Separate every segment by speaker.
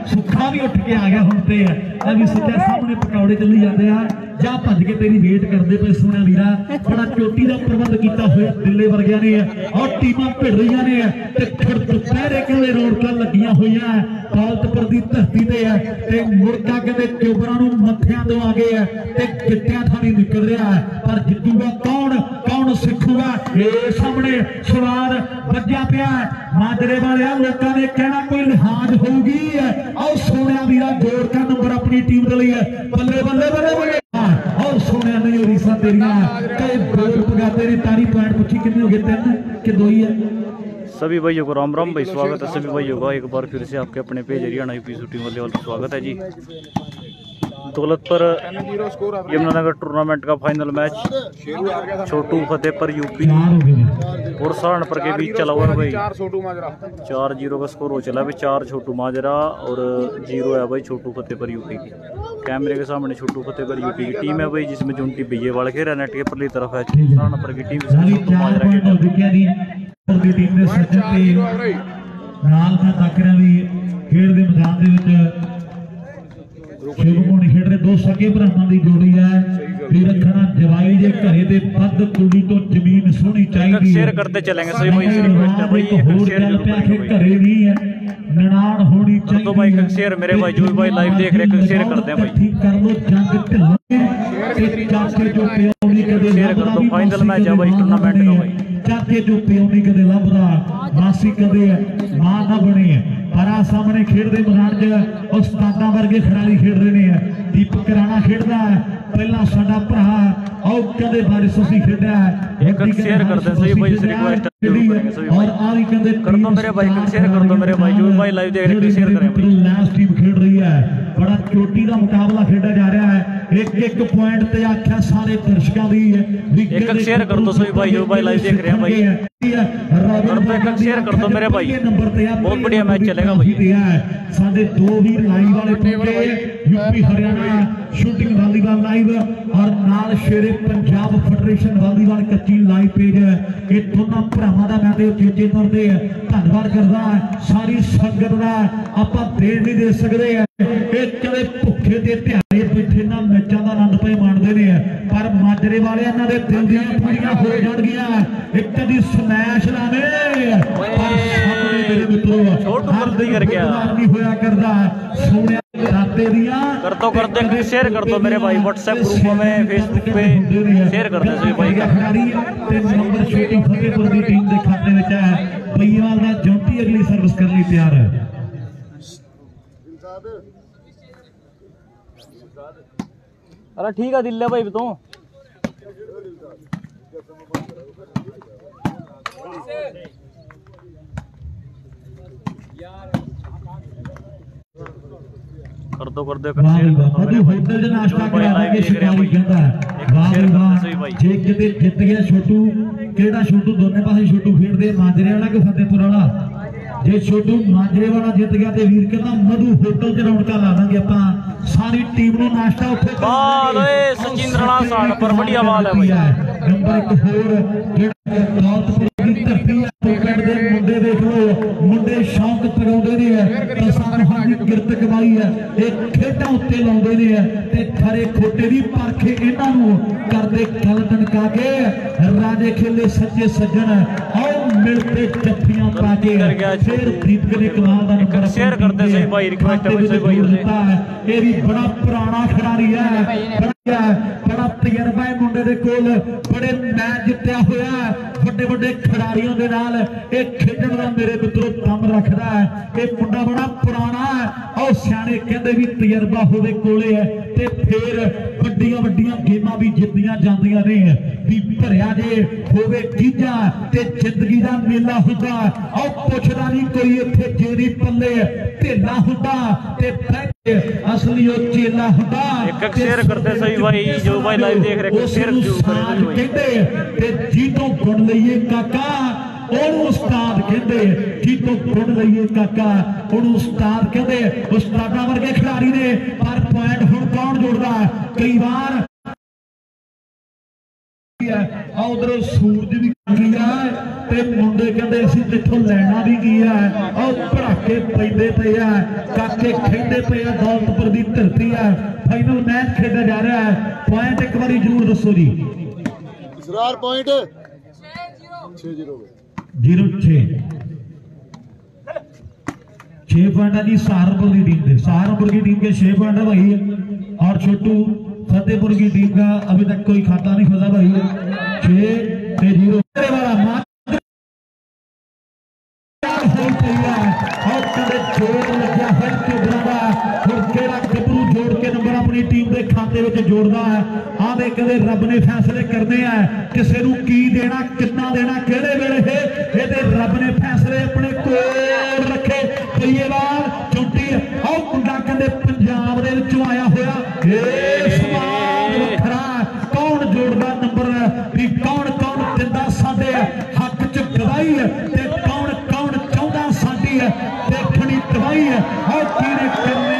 Speaker 1: सुखा भी उठ के आ गया हुण ते अभी सच्चा सामने पकौड़े चली जाते हैं जा भज के तेरी वेट करते पे सोने वीरा बड़ा चोटी का प्रबंध किया हुआ दिल्ली वर्गिया ने और टीमां भिड़ रही ने दुपहरे कहते रौनक लगिया हुई दौलतपुर की धरती से मुड़का कहते चोबरा मत्थिया तो आ गए है गिट्टिया थानी निकल रहा है पर जितूगा कौन कौन सिखूगा ये सामने सवाल बजा पिया माजरे वाले लोगों ने कहना कोई लिहाज होगी और सोने वीरा जोड़ का नंबर अपनी टीम के लिए बल्ले बल्ले बल्ले बल्ले और सोने नहीं हो रही सा तेरिया कई गोल पगाते ने तारी पॉइंट पूछी कितने हो गए 3 कि 2 ही है।
Speaker 2: सभी भाइयों को राम राम भाई, स्वागत है सभी भाइयों का एक बार फिर से आपके अपने पेज हरियाणा यूपी शूटिंग वाले स्वागत है जी। दौलतपुर यमुनानगर टूर्नामेंट का final match Chhotu Fatehpur UP और सहारनपुर के बीच चला हुआ है भाई। 4-0 का स्कोर हो चला है भाई। 4 छोटू माजरा और 0 है भाई छोटू फतेहपुर यूपी की। कैमरे के सामने छोटू फतेहपुर यूपी की टीम है भाई, जिसमें जुंटी बिये वाले खेल रहा है। नेट के परली तरफ है सहारनपुर की टीम छोटू माजरा की टीम।
Speaker 1: शिवमोहन खेड रहे 2 सगे भरावां की जोड़ी है रखना जवाई जे घरे दे पद कुड़ी तो जमीन सोहनी चाहिए
Speaker 2: शेयर करते चलेंगे सही भाई।
Speaker 1: घरे नहीं है ननाण होनी चाहिए
Speaker 2: तो भाई शेयर मेरे भाई जो भाई लाइव देख रहे शेयर करते हैं भाई।
Speaker 1: कर लो जंग चाचे जो पियोनी कदे
Speaker 2: शेयर कर दो। फाइनल मैच है भाई टूर्नामेंट का भाई।
Speaker 1: चाचे जो पियोनी कदे लभदा मासी कदे मां ना बनी है पर आ सामने खेडते मैदान च उस्तादा वर्गे खिडारी खेड रहे हैं। दीपक राणा खेडदा है पहला साडा भरा और कदे बारिश उसी खेडा है
Speaker 2: एक शेयर कर दे सही भाई। रिक्वेस्ट
Speaker 1: और आ भी कदे
Speaker 2: कर दो मेरे भाई शेयर कर दो मेरे भाई जो भाई लाइव देख रहे शेयर करें भाई।
Speaker 1: लास्ट टीम खेड रही है बड़ा चोटी का मुकाबला खेडा जा रहा है। एक पॉइंट ते आख्या सारे दर्शकों दी
Speaker 2: एक शेयर कर दो सही भाई जो भाई लाइव देख रहे हैं भाई। एक शेयर कर दो मेरे भाई, बहुत बढ़िया मैच चलेगा भाई।
Speaker 1: साडे 2 वीर लाइव वाले पहुंचे UP Haryana shooting volleyball live और नाल शेरे पंजाब फेडरेशन वॉलीबॉल कच्ची लाइव पेज है। ये दोनों भरावां दा मैं ते चेचे तौर ते धन्नवाद करदा सारी संगत दा आपां देर नहीं दे सकदे। ਇਹ ਕਦੇ ਭੁੱਖੇ ਤੇ ਧਿਆਰੇ ਬੈਠੇ ਨਾ ਮੈਚਾਂ ਦਾ ਆਨੰਦ ਪਏ ਮਾਣਦੇ ਨੇ ਪਰ ਮਾਜਰੇ ਵਾਲੇ ਇਹਨਾਂ ਦੇ ਦਿਲ ਦੀਆਂ ਪੂਰੀਆਂ ਹੋ ਜਾਣਗੀਆਂ। ਇੱਕ ਕਦੀ ਸਮੈਸ਼ ਲਾਵੇ ਪਰ ਸਾਹਮਣੇ ਮੇਰੇ ਮਿੱਤਰੋ ਹਰ ਦਿਨ ਕਰ ਗਿਆ ਨਹੀਂ ਹੋਇਆ ਕਰਦਾ ਸੋਹਣਿਆ ਰਾਤੇ ਦੀਆਂ
Speaker 2: कर दो शेयर कर दो मेरे भाई। व्हाट्सएप ग्रुप में फेसबुक पे शेयर कर दो सभी भाई।
Speaker 1: खिडारी ते नंबर शूटिंग फतेहपुर दी टीम दे खाते विच है। पईवाल दा जौंटी अगली सर्विस करने लई तैयार है।
Speaker 2: अरे ठीक है दिल्ली भाई तो कर दो होटल नाश्ता करावांगे शिकारी कहंदा जे किते जित गया छोटू केड़ा छोटू दोने पासे छोटू खेडदे माजरे वाला कि फतेहपुर वाला। जे छोटू माजरे वाला जित गया तो वीर कहंदा मधु होटल च रौनका ला देंगे आपां सारी टीम नु नाश्ता उत्थे बाल ओए सचिन राणा सान पर बढ़िया बाल है भाई।
Speaker 1: नंबर 1 होर दौलतपुर की धरती पिंड दे मुंडे देख लो मुंडे शौक पगाउंदे ने ते सानू हादी किरत कमाई है एक खेडां उत्ते लाउंदे ने ते खरे खोटे दी परख इन्हां नु करदे गल तनका के राजे खेले सच्चे सज्जन आओ मिलते जफ्फियां पा के फिर दीपक ने कमाल दा नंबर
Speaker 2: शेयर करते सही भाई। रिक्वेस्ट है सही भाई
Speaker 1: ये भी बड़ा पुराना खिडारी है बड़ा तजर्बा है मुंडे दे कोल बड़े मैच जितया होया बड़े बड़े खिडारियों के नाल एक खेडण दा मेरे मित्रों दम रखदा है। ये मुंडा बड़ा पुराना है और सियाणे कहंदे भी तजर्बा होवे कोले है ते फिर वड्डियां वड्डियां गेमां भी जितदियां जांदियां ने भी भरिया जे होवे गीजा ते जिंदगी दा मेला हुंदा और पुछदा नहीं कोई इत्थे जेरी पल्ले ढेला हुंदा ते असली चेला हुंदा।
Speaker 2: एक शेयर करते सही भाई जो भाई लाइव देख रहे शेयर
Speaker 1: कहंदे ते जीतों गुण लईए काका और उस्ताद कहते जीतों गुण लईए काका और उस्ताद कहते उस्तादा वर्गे खिडारी ने पर पॉइंट हुण कौन जोड़दा कई बार उधरों सूरज भी गया ते मुंडे कहते असीं तेथों लैना भी गया और भड़ाके पैंदे पे है काके खेडे पे है दौलतपुर की धरती है फाइनल मैच खेडा जा रहा है पॉइंट एक बार जरूर दसो जी
Speaker 3: इसरार पॉइंट
Speaker 1: 6 पॉइंट है जी सहारनपुर की टीम के 6 पॉइंट है भाई और छोटू फतेहपुर की टीम का अभी तक कोई खाता नहीं खुला भाई 6-0 वाला जोड़ के नंबर अपनी टीम के खाते में जोड़ता है आदे कहते रब ने फैसले करने हैं किसी को की देना कितना देना केड़े वेले है ये रब ने फैसले अपने कोल रखे कईवार चुंटी और मुंडा कहते पंजाब दे विचों आया होया कौन जोड़दा नंबर भी कौन कौन दिंदा साडे हक च गवाही ते कौन कौन चाहुंदा साडी देखनी दवाई और किने करने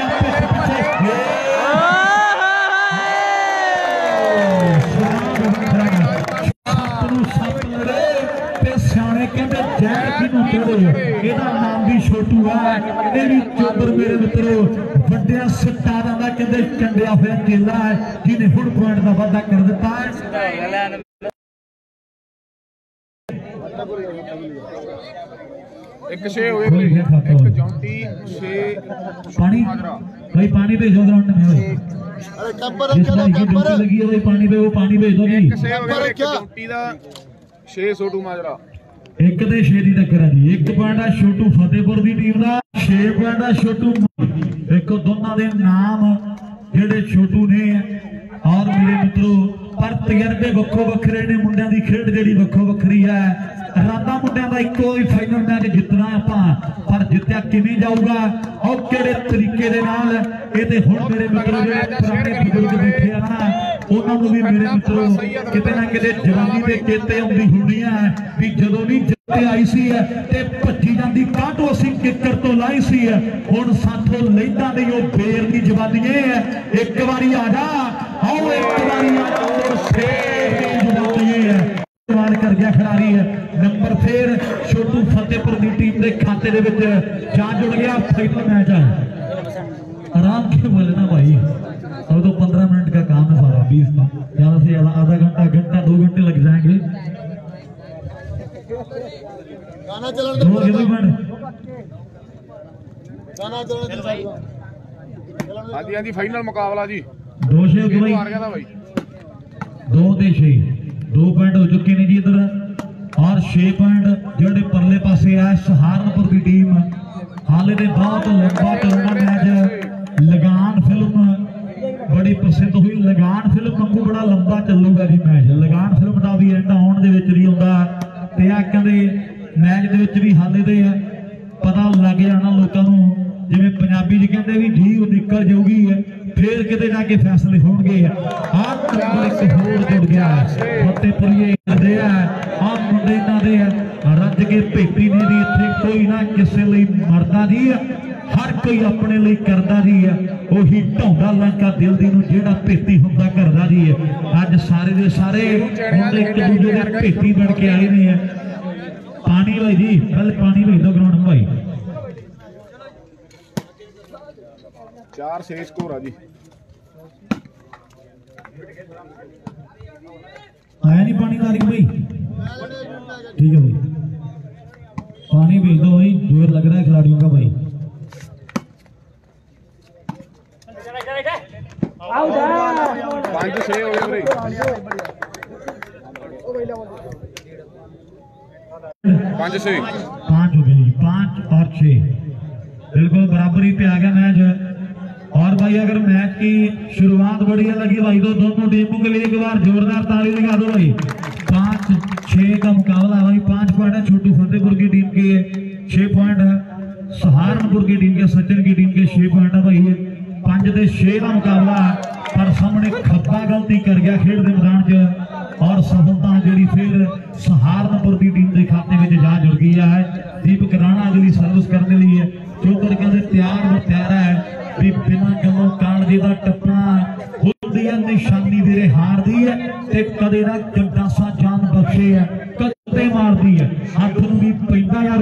Speaker 1: नाम भी छोटू है चोबर मेरे मित्रों वड्डिया सटारा का कहते कंडिया हुआ केला है जिन्हें हुण पॉइंट का वाधा कर दिता है पानी भाई पानी भेजो ग्राउंड में लगी है भाई पानी पे वो पानी भेज दो जी
Speaker 3: 6 माजरा
Speaker 1: एक ते 6 दी टक्कर है जी 1 पॉइंट है छोटू फतेहपुर की टीम का 6 पॉइंट है छोटू एक दोनों के नाम जेडे छोटू ने और मेरे मित्रों पर तजर्बे वक्खो वखरे ने मुंडिया की खेड जी वक्खो वखरी है राधा मुंडिया का इको ही फाइनल मैच जितना आपां पर जित्या किवें जाऊगा और किहड़े तरीके दे नाल ये ते हुण मेरे मित्रों जिहड़े पुराने बुजुर्ग बैठे आ ना उन्हां नूं भी मेरे मित्रों किते ना किते जवानी दे चेते आउंदी हुंदी है भी जदों भी जित्ते आई सी है ते भज्जी जांदी काटो असीं किक्कर तो लाई सी है हुण साथों लैंदा नहीं ओ बेर दी जवानी है एक बारी आ जा आओ एक बारी आ जा शेर दी जवानी है कर गया खिलाड़ी है नंबर फिर छोटू फतेहपुर की टीम के खाते दे विच जा जुड़ गया फाइनल मैच है आराम के बोलना भाई अब तो 15 मिनट का काम है सारा 20 का ज्यादा से ज्यादा आधा घंटा 2 घंटे लग जाएंगे
Speaker 3: गाना चलन दे फाइनल मुकाबला जी
Speaker 1: 2 6 भाई 2 ते 6 2 पॉइंट हो चुके हैं जी इधर और 6 पॉइंट जोड़े परले पासे है सहारनपुर की टीम हाले दे बहुत लंबा चलना मैच लगान फिल्म बड़ी प्रसिद्ध हुई लगान फिल्म वांगू बड़ा लंबा चलूगा जी मैच लगान फिल्म का भी एंड आउण दे विच नहीं आउंदा ते आ कहंदे मैच दे विच भी हाले दे पता लग जाना लोकां नूं जिवें पंजाबी च कहंदे भी जीव निकल जाऊगी फिर किते जाके फैसले होणगे जुड़ गया फतेहपुरी मुंडे दे रज के भेटी ने दी इत्थे कोई ना किसे लई मरदा जी हर कोई अपने लिए करदा जी ओही ढौंदा लंका दिल दी नूं जेड़ा भेटी हुंदा करदा जी अज सारे दे सारे मुंडे एक दूजे दे भेटी बन के आए ने पानी भाई जी पहले पानी भेज दो ग्राउंड में भाई
Speaker 3: 4-6 स्कोर है जी
Speaker 1: आया नहीं पानी तारिक भाई ठीक है भाई पानी भेज दो भाई जोर लग रहा है खिलाड़ियों का भाई
Speaker 3: 5-6 हो गए भाई 5-6
Speaker 1: 5 हो गए जी 5 और 6 बिल्कुल बराबरी पे आ गया मैच और भाई अगर मैच की शुरुआत बढ़िया लगी भाई तो दोनों टीमों के लिए एक बार जोरदार ताली लगा दो भाई 5-6 का मुकाबला भाई 5 पॉइंट है छोटू फतेहपुर की टीम के 6 पॉइंट है सहारनपुर की टीम के सचिन की टीम के 6 पॉइंट है भाई 5 ते 6 का मुकाबला पर सामने खब्बा गलती कर गया खेल के मैदान च और सफलता जी फिर सहारनपुर की टीम के खाते में जा जुड़ गई है दीपक राणा अगली सर्विस करने लिए चौधरी कहते तैयार है भी बिना गलों कालजी का टप्पा होती है निशानी मेरे हार दी है ते कदे ना गंदा सा जान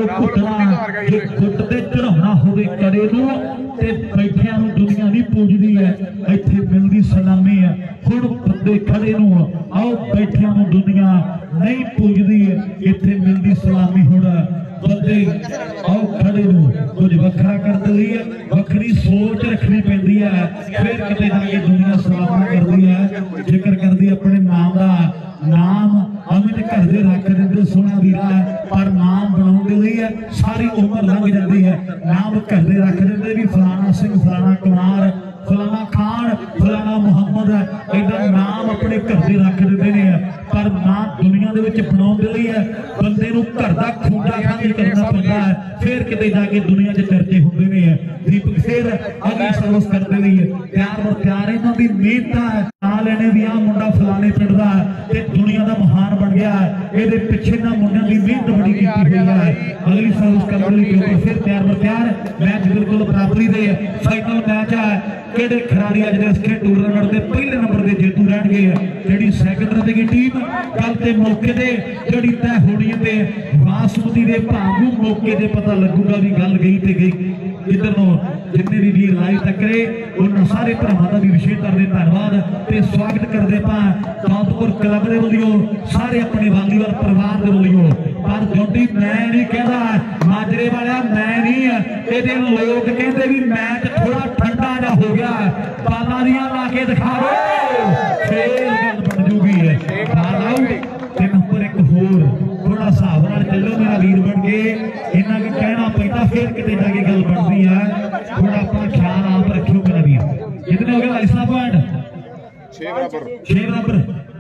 Speaker 1: ਨੂੰ ਘੁੱਟਣਾ ਜੇ ਗੁੱਟ ਤੇ ਚੜਾਉਣਾ ਹੋਵੇ ਕੜੇ ਨੂੰ ਤੇ ਬੈਠਿਆਂ ਨੂੰ ਦੁਨੀਆ ਨਹੀਂ ਪੂਜਦੀ ਹੈ, ਇੱਥੇ ਮਿਲਦੀ ਸਲਾਮੀ ਹੈ। ਹੁਣ ਬੰਦੇ ਖੜੇ ਨੂੰ ਆਓ ਬੈਠਿਆਂ ਨੂੰ ਦੁਨੀਆ ਨਹੀਂ ਪੂਜਦੀ ਹੈ, ਇੱਥੇ ਮਿਲਦੀ ਸਲਾਮੀ। ਹੁਣ ਬੰਦੇ ਆਓ ਖੜੇ ਨੂੰ ਕੁਝ ਵੱਖਰਾ ਕਰਨ ਲਈ ਵੱਖਰੀ ਸੋਚ ਰੱਖਣੀ ਪੈਂਦੀ ਹੈ, ਫਿਰ ਕਿਤੇ ਜਾ ਕੇ ਦੁਨੀਆ ਸਲਾਮਾਂ ਕਰਦੀ ਹੈ, ਜ਼ਿਕਰ ਕਰਦੀ ਆਪਣੇ ਨਾਮ ਦਾ। ਨਾਮ ਅਮਿਤ ਘਰ ਦੇ ਰੱਖ ਦਿੰਦੇ ਸੋਹਣਾ ਵੀਰਾ, ਪਰ ਨਾਮ ਬਣਾਉਣ ਦੇ ਲਈ ਸਾਰੀ ਉਮਰ ਲੰਘ ਜਾਂਦੀ ਹੈ। ਨਾਮ ਘਰ ਦੇ ਰੱਖ ਦਿੰਦੇ ਵੀ ਫਲਾਣਾ ਸਿੰਘ, ਫਲਾਣਾ ਕੁਮਾਰ, ਫਲਾਣਾ ਖਾਨ, ਫਲਾਣਾ ਮੁਹੰਮਦ ਹੈ, ਇਹਦਾ ਨਾਮ ਆਪਣੇ ਘਰ ਦੇ ਰੱਖ ਦਿੰਦੇ ਨੇ, ਪਰ ਨਾਮ ਦੁਨੀਆ ਦੇ ਵਿੱਚ ਬਣਾਉਣ ਦੇ ਲਈ ਬੰਦੇ ਨੂੰ ਘਰ ਦਾ ਖੂੰਜਾ ਖਾਲੀ ਕਰਨਾ ਪੈਂਦਾ ਹੈ, ਫਿਰ ਕਿਤੇ ਜਾ ਕੇ ਦੁਨੀਆ 'ਚ ਚਰਚੇ ਹੁੰਦੇ ਨੇ। ਦੀਪਕ ਫਿਰ ਅਗਲੀ ਸਰਵਿਸ ਕਰਦੇ ਲਈ ਪਿਆਰ ਬਰ ਪਿਆਰ ਇਹਨਾਂ ਦੀ ਮਿਹਨਤ ਹੈ। ਨਾਲ ਲੈਣੇ ਵੀ ਆ ਮੁੰਡਾ ਫਲਾਣੇ ਪਿੰਡ ਦਾ ਤੇ ਦੁਨੀਆ ਦਾ ਮਹਾਨ ਬਣ ਗਿਆ, ਇਹਦੇ ਪਿੱਛੇ ਨਾ ਮੁੰਡਿਆਂ ਦੀ ਮਿਹਨਤ ਬੜੀ ਕੀਤੀ ਹੋਈ ਹੈ। ਅਗਲੀ ਸਰਵਿਸ ਕਰਨ ਲਈ ਫਿਰ ਪਿਆਰ ਬਰ ਪਿਆਰ। ਮੈਚ ਬਿਲਕੁਲ ਬਰਾਬਰੀ ਦੇ ਫਾਈਨਲ ਮੈਚ ਹੈ। ਕਿਹੜੇ ਖਿਡਾਰੀ ਅੱਜ ਦੇ ਇਸ ਟੂਰਨਾਮੈਂਟ ਦੇ ਪਹਿਲੇ ਨੰਬਰ ਦੇ ਜੇਤੂ ਰਹਿਣਗੇ, ਜਿਹੜੀ ਸੈਕੰਡ ਰਹੇਗੀ ਟੀਮ ਕੱਲ ਤੇ ਮੌਕੇ ਤੇ ਜਿਹੜੀ ਤੈਅ ਹੋਣੀ ਤੇ ਬਾਸਮਤੀ ਦੇ ਭਾਗੂ ਮੌਕੇ ਤੇ ਪਤਾ ਲੱਗੂਗਾ ਵੀ ਗੱਲ ਗਈ ਤੇ ਗਈ। ਜਿੱਧਰ ਨੂੰ ਜਿੰਨੇ ਵੀ ਵੀਰ ਲਾਈਵ ਤੱਕਰੇ ਉਹਨਾਂ ਸਾਰੇ ਭਰਾਵਾਂ ਦਾ ਵੀ ਵਿਸ਼ੇਸ਼ ਕਰਦੇ ਧੰਨਵਾਦ ਤੇ ਸਵਾਗਤ ਕਰਦੇ ਆਪਾਂ ਕਾਂਤਪੁਰ ਕਲੱਬ ਦੇ ਵੱਲੋਂ, ਸਾਰੇ ਆਪਣੇ ਵਾਲੀਬਾਲ ਪਰਿਵਾਰ ਦੇ ਵੱਲੋਂ। ਪਰ ਜੋਟੀ ਮੈਂ ਨਹੀਂ ਕਹਿੰਦਾ, ਮਾਜਰੇ ਵਾਲਿਆ ਮੈਂ ਨਹੀਂ, ਇਹਦੇ ਲੋਕ ਕਹਿੰਦੇ ਵੀ ਮੈਚ ਥੋੜਾ ਠੰਡਾ ਜਿਹਾ ਹੋ ਗਿਆ, ਬਾਲਾਂ ਦੀਆਂ ਲਾ ਕੇ ਦਿਖਾਓ, ਫੇਰ ਗੱਲ ਬਣ ਜੂਗੀ। ਤੇ ਨੰਬਰ ਇੱਕ ਹੋਰ ਥੋੜਾ ਹਿਸਾਬ ਨਾਲ ਚੱਲੋ ਮੇਰਾ ਵੀਰ ਬਣ ਕੇ, ਇੰਨਾ ਕਿ ਕਹਿਣਾ ਪੈਂਦਾ ਫਿਰ ਕਿਤੇ ਜਾ ਕੇ ਗੱਲ ਬਣਦੀ ਹੈ। ਥੋੜਾ ਆਪਣਾ ਖਿਆਲ ਆਪ ਰੱਖਿਓ ਮੇਰਾ ਵੀਰ। ਕਿਤਨੇ ਹੋ ਗਏ ਭਾਈ ਸਾਹਿਬ? ਪੁਆਇੰਟ
Speaker 3: 6 ਬਰਾਬਰ
Speaker 1: 6 ਬਰਾਬਰ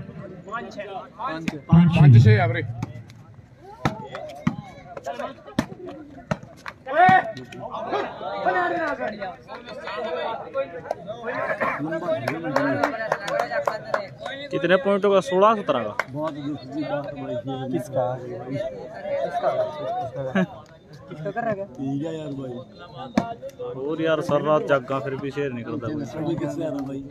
Speaker 3: 5 6 ਆ ਵੀਰੇ।
Speaker 2: कितने पॉइंटों का? 16-17 का।
Speaker 4: किसका कर रहा है? ठीक है यार भाई।
Speaker 2: और यार सर रात जागा फिर भी शेर निकलता
Speaker 4: भाई। किससे आ रहा भाई?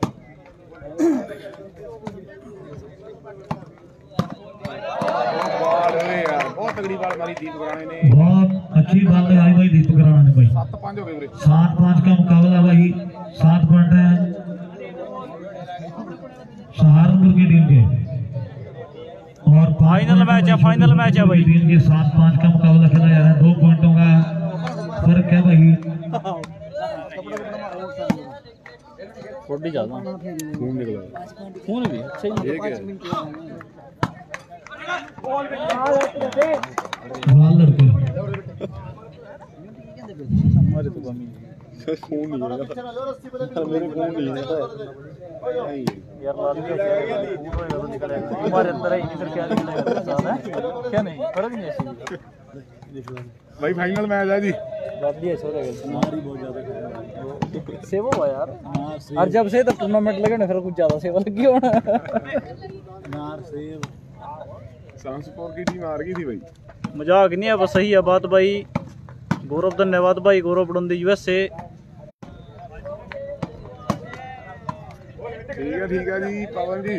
Speaker 3: बहुत तगड़ी बाल मारी दीपक राणे ने,
Speaker 1: बहुत अच्छी बात है भाई दीपक राणा ने भाई।
Speaker 3: 7-5 हो गए वीरे।
Speaker 1: 7-5 का मुकाबला भाई, 7 पॉइंट है सहारनपुर की टीम के, और
Speaker 2: फाइनल मैच है, फाइनल मैच है भाई।
Speaker 1: टीम के 7-5 का मुकाबला खेला जा रहा है, 2 पॉइंटों का फर्क है भाई।
Speaker 2: थोड़ी ज्यादा
Speaker 3: खून निकला,
Speaker 2: खून भी अच्छा ही
Speaker 3: ठीक है।
Speaker 1: लड़के
Speaker 2: हमारे तो कमी
Speaker 3: खून नहीं है मेरे, खून नहीं है
Speaker 2: यार लाल का निकलेगा हमारे अंदर ही नहीं, फिर क्या निकलेगा साथ है क्या? नहीं फर्क नहीं ऐसी
Speaker 3: भाई। फाइनल मैच है जी।
Speaker 2: बाबली है छोरे हमारी बहुत ज्यादा सेव हुआ यार। और जब से तो टूर्नामेंट लगे ना फिर कुछ ज्यादा सेवा लगी होना
Speaker 4: यार सेव
Speaker 3: सांसपुर की टीम हार गई थी भाई।
Speaker 2: मजाक नहीं है, बस सही है बात भाई। गौरव धन्यवाद भाई, गौरव बड़ंदी यूएसए।
Speaker 3: ठीक है जी पवन जी।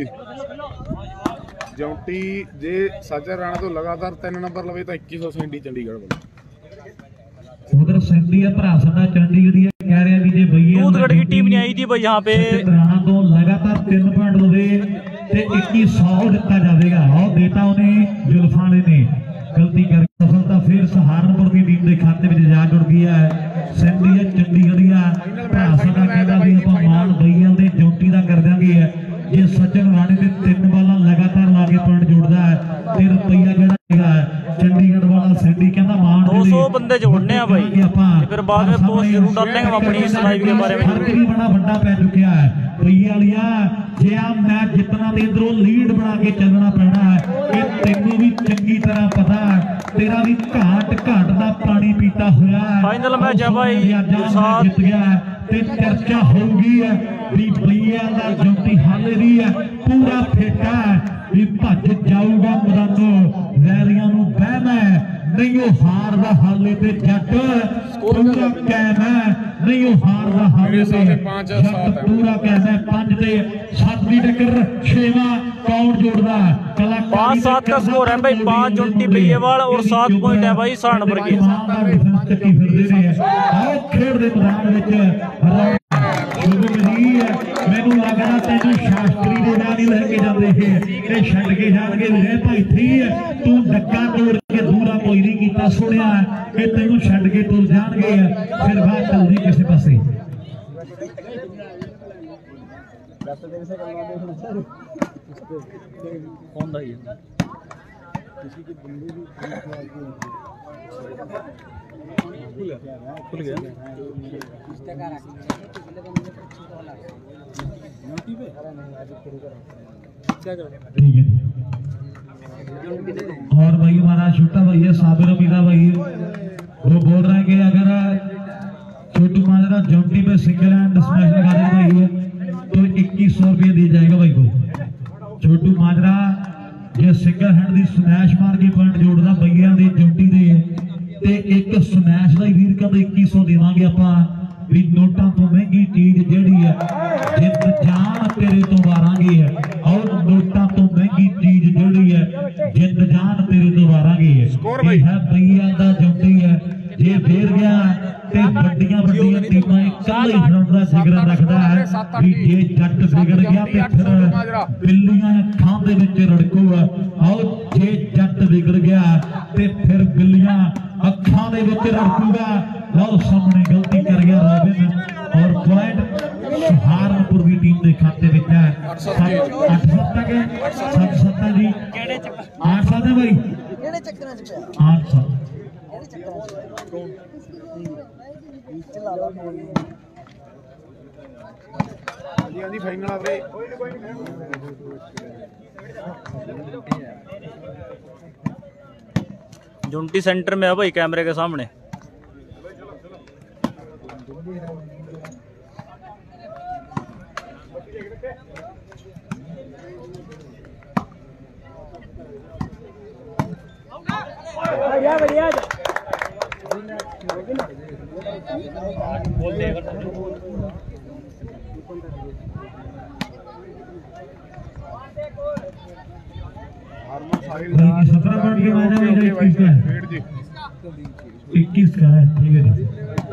Speaker 3: जौंटी जे साजर राणा तो लगातार 3 नंबर लवे तो 2100 सेंडी चंडीगढ़ वाले
Speaker 1: उधर सेंडी है भरा साडा चंडीगढ़ है, कह रहे हैं भी जे भैया
Speaker 2: दूधगढ़ की टीम नहीं आई थी भाई यहाँ पे।
Speaker 1: राणा तो लगातार 3 पॉइंट लवे ते 2100 दिता जाएगा। और देता उन्हें जुल्फा ने गलती कर सफलता फिर सहारनपुर की टीम के खाते में जा जुड़ गया है। सेंडी है चंडीगढ़िया भरा साडा कहदा भी ਆਪਾਂ ਮਾਨ ਬਈਆਂ ਦੇ ਜੌਂਟੀ ਦਾ ਕਰ ਦਾਂਗੇ। ਜੇ ਸੱਜਣ ਰਾਣੇ ਦੇ 3 ਬਾਲਾਂ लगातार ला के पॉइंट जोड़दा है ते रुपया जेड़ा हैगा चंडीगढ़ वाला सेंडी कहंदा मान
Speaker 2: 200 बंदे जोड़ने हैं भाई, फिर बाद में पोस्ट जरूर डालेंगे हम अपनी इस लाइव के बारे में।
Speaker 1: भी बड़ा बड़ा पै चुका है भैया वालिया, जे आ मैच जितना ते इधरों लीड बना के चलना पैना है। ये तैनूं भी चंगी तरह पता है, तेरा भी घाट घाट दा पानी पीता होया है।
Speaker 2: फाइनल मैच है भाई,
Speaker 1: जीत गया है ते चर्चा होगी है भी भैया दा जौंटी हाले भी है पूरा फेटा है भी भज जाऊगा मैदानों। वैरियां नूं बहम है नहीं वो हार दा हाले ते जट पूरा कैम है, नहीं वो हार दा हाले ते जट पूरा कैम है। 5 ते 7 दी टक्कर 6वां कौन जोड़दा है?
Speaker 2: 5-7 का स्कोर है भाई। 5 जुंटी बेयेवाल और 7 पॉइंट है भाई सान नंबर के।
Speaker 1: खेडदे मैदान विच मैनू लगदा तैनू शास्त्री दे नाल ही लैके जांदे हे ते छड्ड के जाणगे वीरे भाई थी तू डक्का तोड़ के दूरा कोई नहीं कीता सुनिया कि तैनू छड्ड के तुर जाणगे फिर बात चलदी किसे पासे।
Speaker 2: कौन दा ही है
Speaker 3: किसी के बंदे भी
Speaker 2: खुल गया
Speaker 1: और भाई हमारा छोटा भाई है साबिर अमीरा भाई वो बोल रहा है कि अगर छोटू माजरा जॉन्टी पे सिंगल हैंड स्मैश लगा दे भाई तो 2100 रुपये दिया जाएगा भाई को। छोटू माजरा जे सिंगल हैंड दी स्मैश मार के पॉइंट जोड़दा भैया दी जॉन्टी दे ते एक स्मैश दा वीर कहंदे 2100 देवांगे आपां भी नोटां तो महंगी चीज जेड़ी है जिंद जान तेरे तो वारांगे है और नोटां तो महंगी चीज जेड़ी है जिंद जान तेरे तो वारांगे है भैया दा जॉन्टी है जे फेर गया ते बड़ियां बड़ियां टीमां इकल्ले ही खड़ोंदा जिगरा रखदा है भी जे जट बिगड़ गया ते फिर बिल्लियां अखां दे विच रड़कूगा और जे जट बिगड़ गया ते फिर बिल्लियां अखां दे विच रड़कूगा। लो सामने गलती कर गया रॉबिन और पॉइंट सहारनपुर की टीम के खाते में है 8-7 तक है 7-7 जी 8-7 है भाई 8-7
Speaker 3: जी फाइनल आ रहे
Speaker 2: जुंटी सेंटर में है भाई कैमरे के सामने।
Speaker 4: बढ़िया
Speaker 1: भाई 17 पॉइंट के मैच है 21 का है ठीक है जी।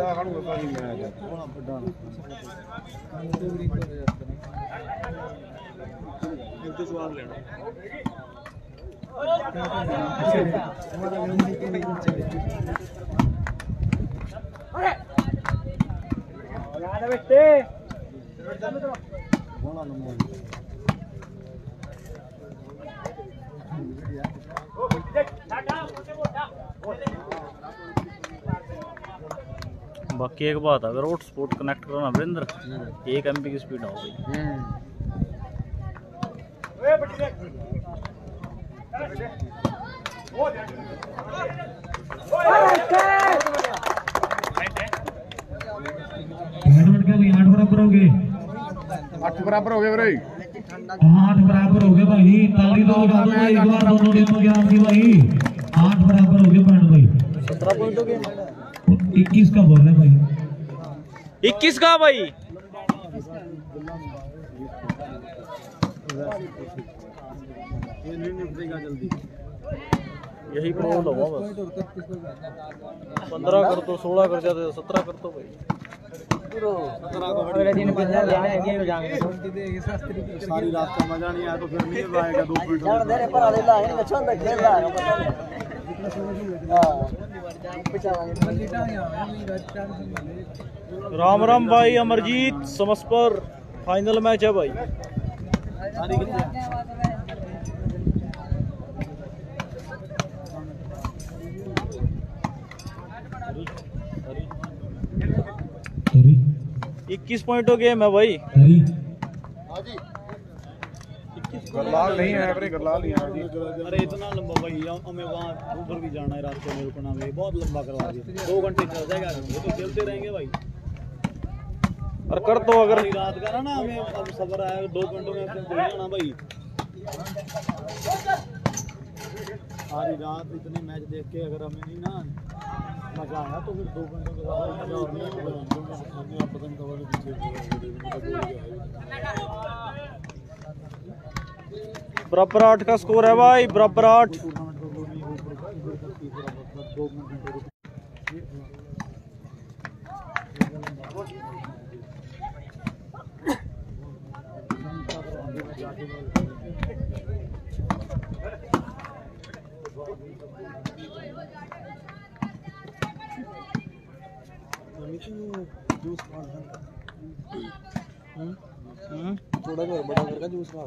Speaker 2: बाकी एक बात अगर हॉटस्पॉट कनेक्ट करना वरिंदर 1 MB की स्पीड हो गई।
Speaker 1: आठ बराबर हो गए
Speaker 3: 8 बराबर हो गए भाई
Speaker 1: 8 बराबर हो गए भाई ताली तो लगा दो भाई एक बार दोनों टीमों की आपकी भाई 8 बराबर हो गए पॉइंट भाई
Speaker 4: 17 पॉइंट हो गए
Speaker 1: 21 का बोल रहे भाई
Speaker 2: 21 का भाई यही प्रॉब्लम होगा बस 15 कर तो 16 कर जाते 17 कर तो भाई
Speaker 4: अगले दिन
Speaker 3: सारी रात का मजा नहीं आया तो फिर नहीं आएगा 2 पॉइंट
Speaker 2: राम राम भाई अमरजीत समस्पर फाइनल मैच है भाई।
Speaker 1: सॉरी
Speaker 2: 21 पॉइंट हो गए मैं भाई।
Speaker 3: गरलाल नहीं है अपने गरलाल नहीं है जी।
Speaker 5: अरे इतना लंबा भाई हमें वहाँ ऊपर भी जाना है रास्ते में रुकना है बहुत लंबा करवा दिया 2 घंटे चल जाएगा ये तो चलते रहेंगे भाई।
Speaker 2: और कर तो अगर
Speaker 5: रात का ना हमें अब सफर आया 2 घंटों में अपने जाना भाई। सारी रात इतने मैच देख के अगर हमें नहीं ना मजा आया तो फिर 2 घंटों के बाद मजा और नहीं पसंद
Speaker 2: बराबर 8 का स्कोर है भाई, बराबर 8।
Speaker 4: थोड़ा और बड़ा करके जूस खा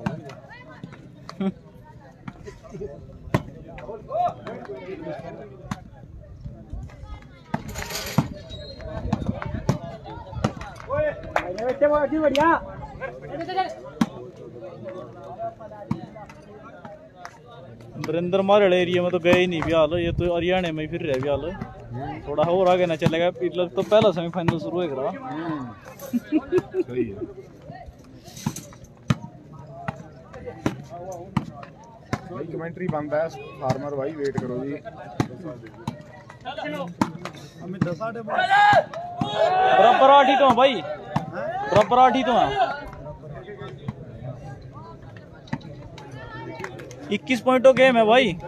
Speaker 4: बढ़िया।
Speaker 2: नरेंद्र मारे एरिया में तो गए ही नहीं फिलहाल, ये तो हरियाणा में ही फिर रहे फिलहाल। थोड़ा और आगे ना चलेगा, मतलब तो पहला सेमीफाइनल शुरू होगा।
Speaker 3: सही है भाई, कमेंट्री बंद है फार्मर भाई, वेट करो जी।
Speaker 5: हमें 10 आटे
Speaker 2: बराबर 8 ही तो है भाई, बराबर 8 ही तो है। 21 पॉइंटों गेम है भाई।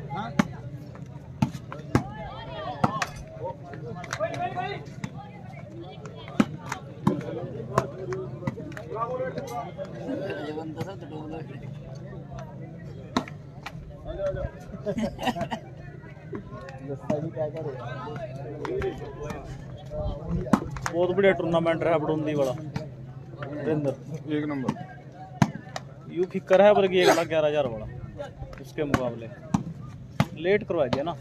Speaker 2: बहुत बढ़िया टूर्नामेंट रहा बड़ूंदी वाला नरेंद्र,
Speaker 3: 1 नंबर।
Speaker 2: यू फिक्र है बल्कि 1,11,000 वाला उसके मुकाबले लेट करवा दिया ना।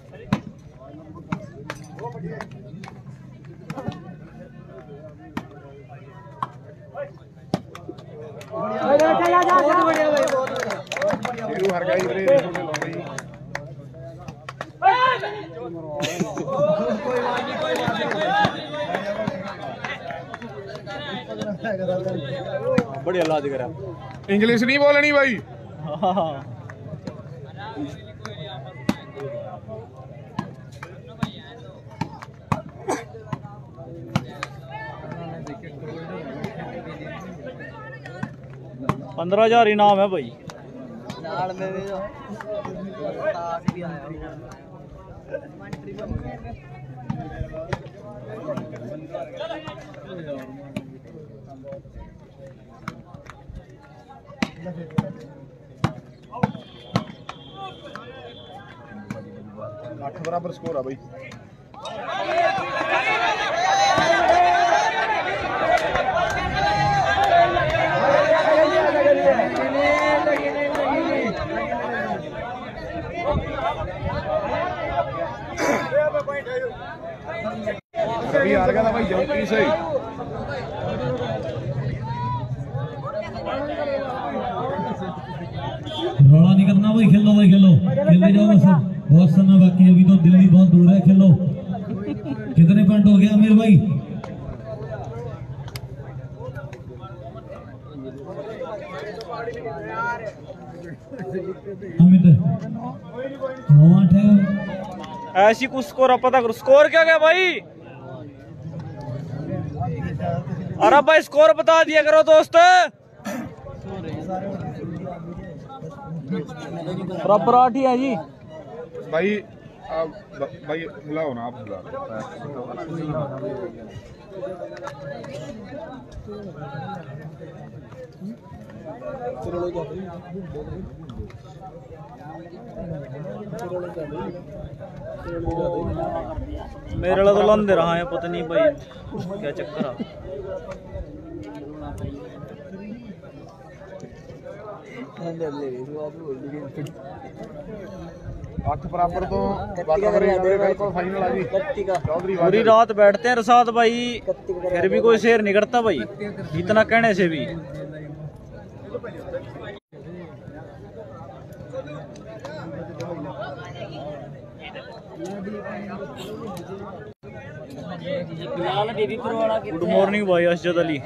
Speaker 3: हर गाई रे
Speaker 2: बढ़िया ला दिख रहा।
Speaker 3: इंग्लिश नहीं बोलनी भाई।
Speaker 2: $15,000 इनाम है भाई।
Speaker 3: आठ बराबर स्कोर है भाई। रवि हार गया था भाई, जल्दी से
Speaker 1: रौला नहीं करना भाई, खेलो भाई, खेलो, खेलते जाओ बस। बहुत समय बाकी है, अभी तो दिल्ली बहुत दूर है। खेलो। कितने पॉइंट हो गया अमीर भाई? अमित 9-8 है।
Speaker 2: ऐसी कुछ स्कोर पता करो। स्कोर क्या गया भाई? अरे भाई स्कोर बता दिया करो दोस्त। बराबर 8 ही है जी
Speaker 3: भाई। आप भाई बुलाओ ना, आप बुलाओ।
Speaker 2: मेरे वाला तो लंदे रहा है, पता नहीं भाई क्या चक्कर है।
Speaker 3: आठ बराबर तो बिल्कुल फाइनल आ जी।
Speaker 2: पूरी रात बैठते हैं साथ भाई, फिर भी कोई शेर नहीं करता भाई, इतना कहने से भी। गुड मॉर्निंग भाई अशजद अली।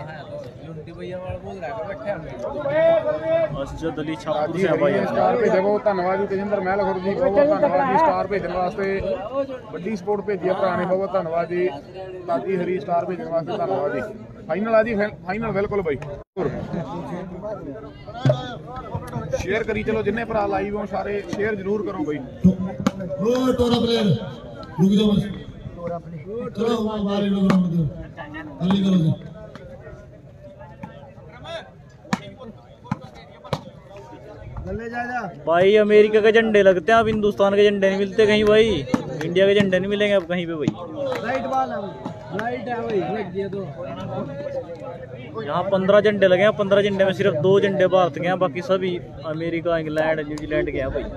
Speaker 2: अशजद अली छापुर से भाई।
Speaker 3: स्टार भेजे बहुत धन्यवाद जी। तेजिंदर महल खुर जी बहुत धन्यवाद जी स्टार भेजने वास्ते। बड़ी सपोर्ट भेजी भरा ने, बहुत धन्यवाद जी। ताजी हरी स्टार भेजने वास्ते धन्यवाद जी। फाइनल आ जी, फाइनल बिल्कुल भाई। शेयर करी चलो जिन्ने भरा लाइव हो सारे शेयर जरूर करो भाई।
Speaker 4: ओ टोरा प्लेयर रुक जाओ बस चलो मार लो ग्राउंड में जल्दी करो जी।
Speaker 2: भाई अमेरिका के झंडे लगते हैं, अब हिंदुस्तान के झंडे नहीं मिलते कहीं भाई, इंडिया के झंडे नहीं मिलेंगे अब कहीं पे भाई।
Speaker 5: लाइट है भाई लग गया तो
Speaker 2: यहाँ 15 झंडे लगे हैं, 15 झंडे में सिर्फ 2 झंडे भारत के हैं, बाकी सभी अमेरिका, इंग्लैंड, न्यूजीलैंड के हैं भाई।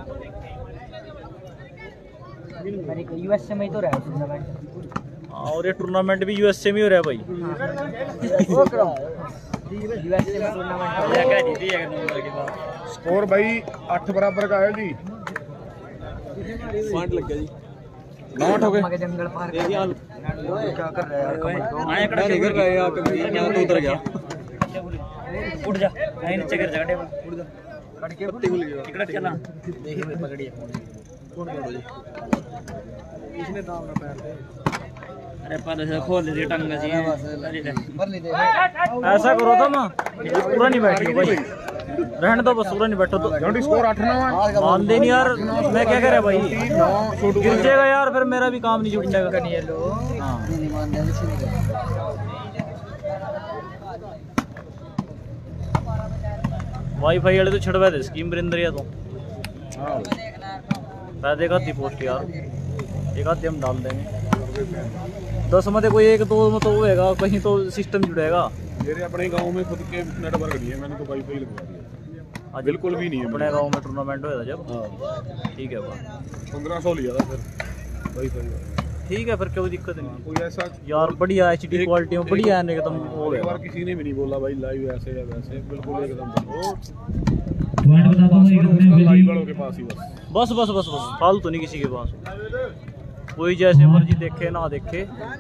Speaker 6: यूएसए में ही तो रहा है टूर्नामेंट।
Speaker 2: हाँ, और ये टूर्नामेंट भी यूएसए में हो रहा है भाई।
Speaker 6: यूएसए में टूर्नामेंट
Speaker 3: स्कोर भाई 8 बराबर का है जी।
Speaker 5: पॉइंट लग गया जी।
Speaker 3: 9 हो गए।
Speaker 6: जंगल पार
Speaker 5: क्या
Speaker 6: कर रहा है यार कमल को।
Speaker 5: कर रहा है यार कभी उतर गया।
Speaker 2: उठ जा, नहीं नीचे गिर जा टेबल, उठ जा।
Speaker 5: पत्ती खुल गया।
Speaker 2: टिकट चला
Speaker 6: देखिए मैं पकड़िए
Speaker 5: कौन करो जी इसने दाम ना पैर दे।
Speaker 2: अरे पर से खोल दे टंग से
Speaker 6: भर ले दे।
Speaker 2: ऐसा करो तो ना पूरा नहीं बैठियो भाई, रहने दो बस, पूरा नहीं बैठो तो।
Speaker 3: स्कोर 8-9 है।
Speaker 2: मान दे नहीं यार, मैं क्या करे भाई,
Speaker 3: 9 छोटू
Speaker 2: गिर जाएगा यार, फिर मेरा भी काम नहीं छूटने का। हाँ
Speaker 6: नहीं मान दे किसी ने।
Speaker 2: वाईफाई वाले तो छड़वा दे स्कीम बरिंदरिया तो पैदे का पोस्ट यार, एक आधे हम डाल देंगे 10 में कोई 1-2 में तो होएगा, कहीं तो सिस्टम जुड़ेगा।
Speaker 3: मेरे अपने गांव में खुद के नेटवर्क नहीं है, मैंने तो वाईफाई लगवा दिया।
Speaker 2: आज
Speaker 3: बिल्कुल भी नहीं है
Speaker 2: अपने गांव में टूर्नामेंट हुआ था जब। ठीक है बात,
Speaker 3: 1500 लिया था फिर वाईफाई।
Speaker 2: ठीक है फिर कोई दिक्कत नहीं
Speaker 3: कोई ऐसा
Speaker 2: यार, बढ़िया HD क्वालिटी में बढ़िया है एकदम। हो
Speaker 3: एक
Speaker 2: गया
Speaker 3: बार किसी ने भी नहीं बोला भाई लाइव ऐसे या वैसे, बिल्कुल एकदम
Speaker 1: पॉइंट बता दूं मैं कितने
Speaker 3: लाइव
Speaker 1: बजे
Speaker 3: वालों के पास ही बस।
Speaker 2: बस बस बस बस, फालतू नहीं किसी के पास, कोई जैसे मर्जी देखे ना देखे।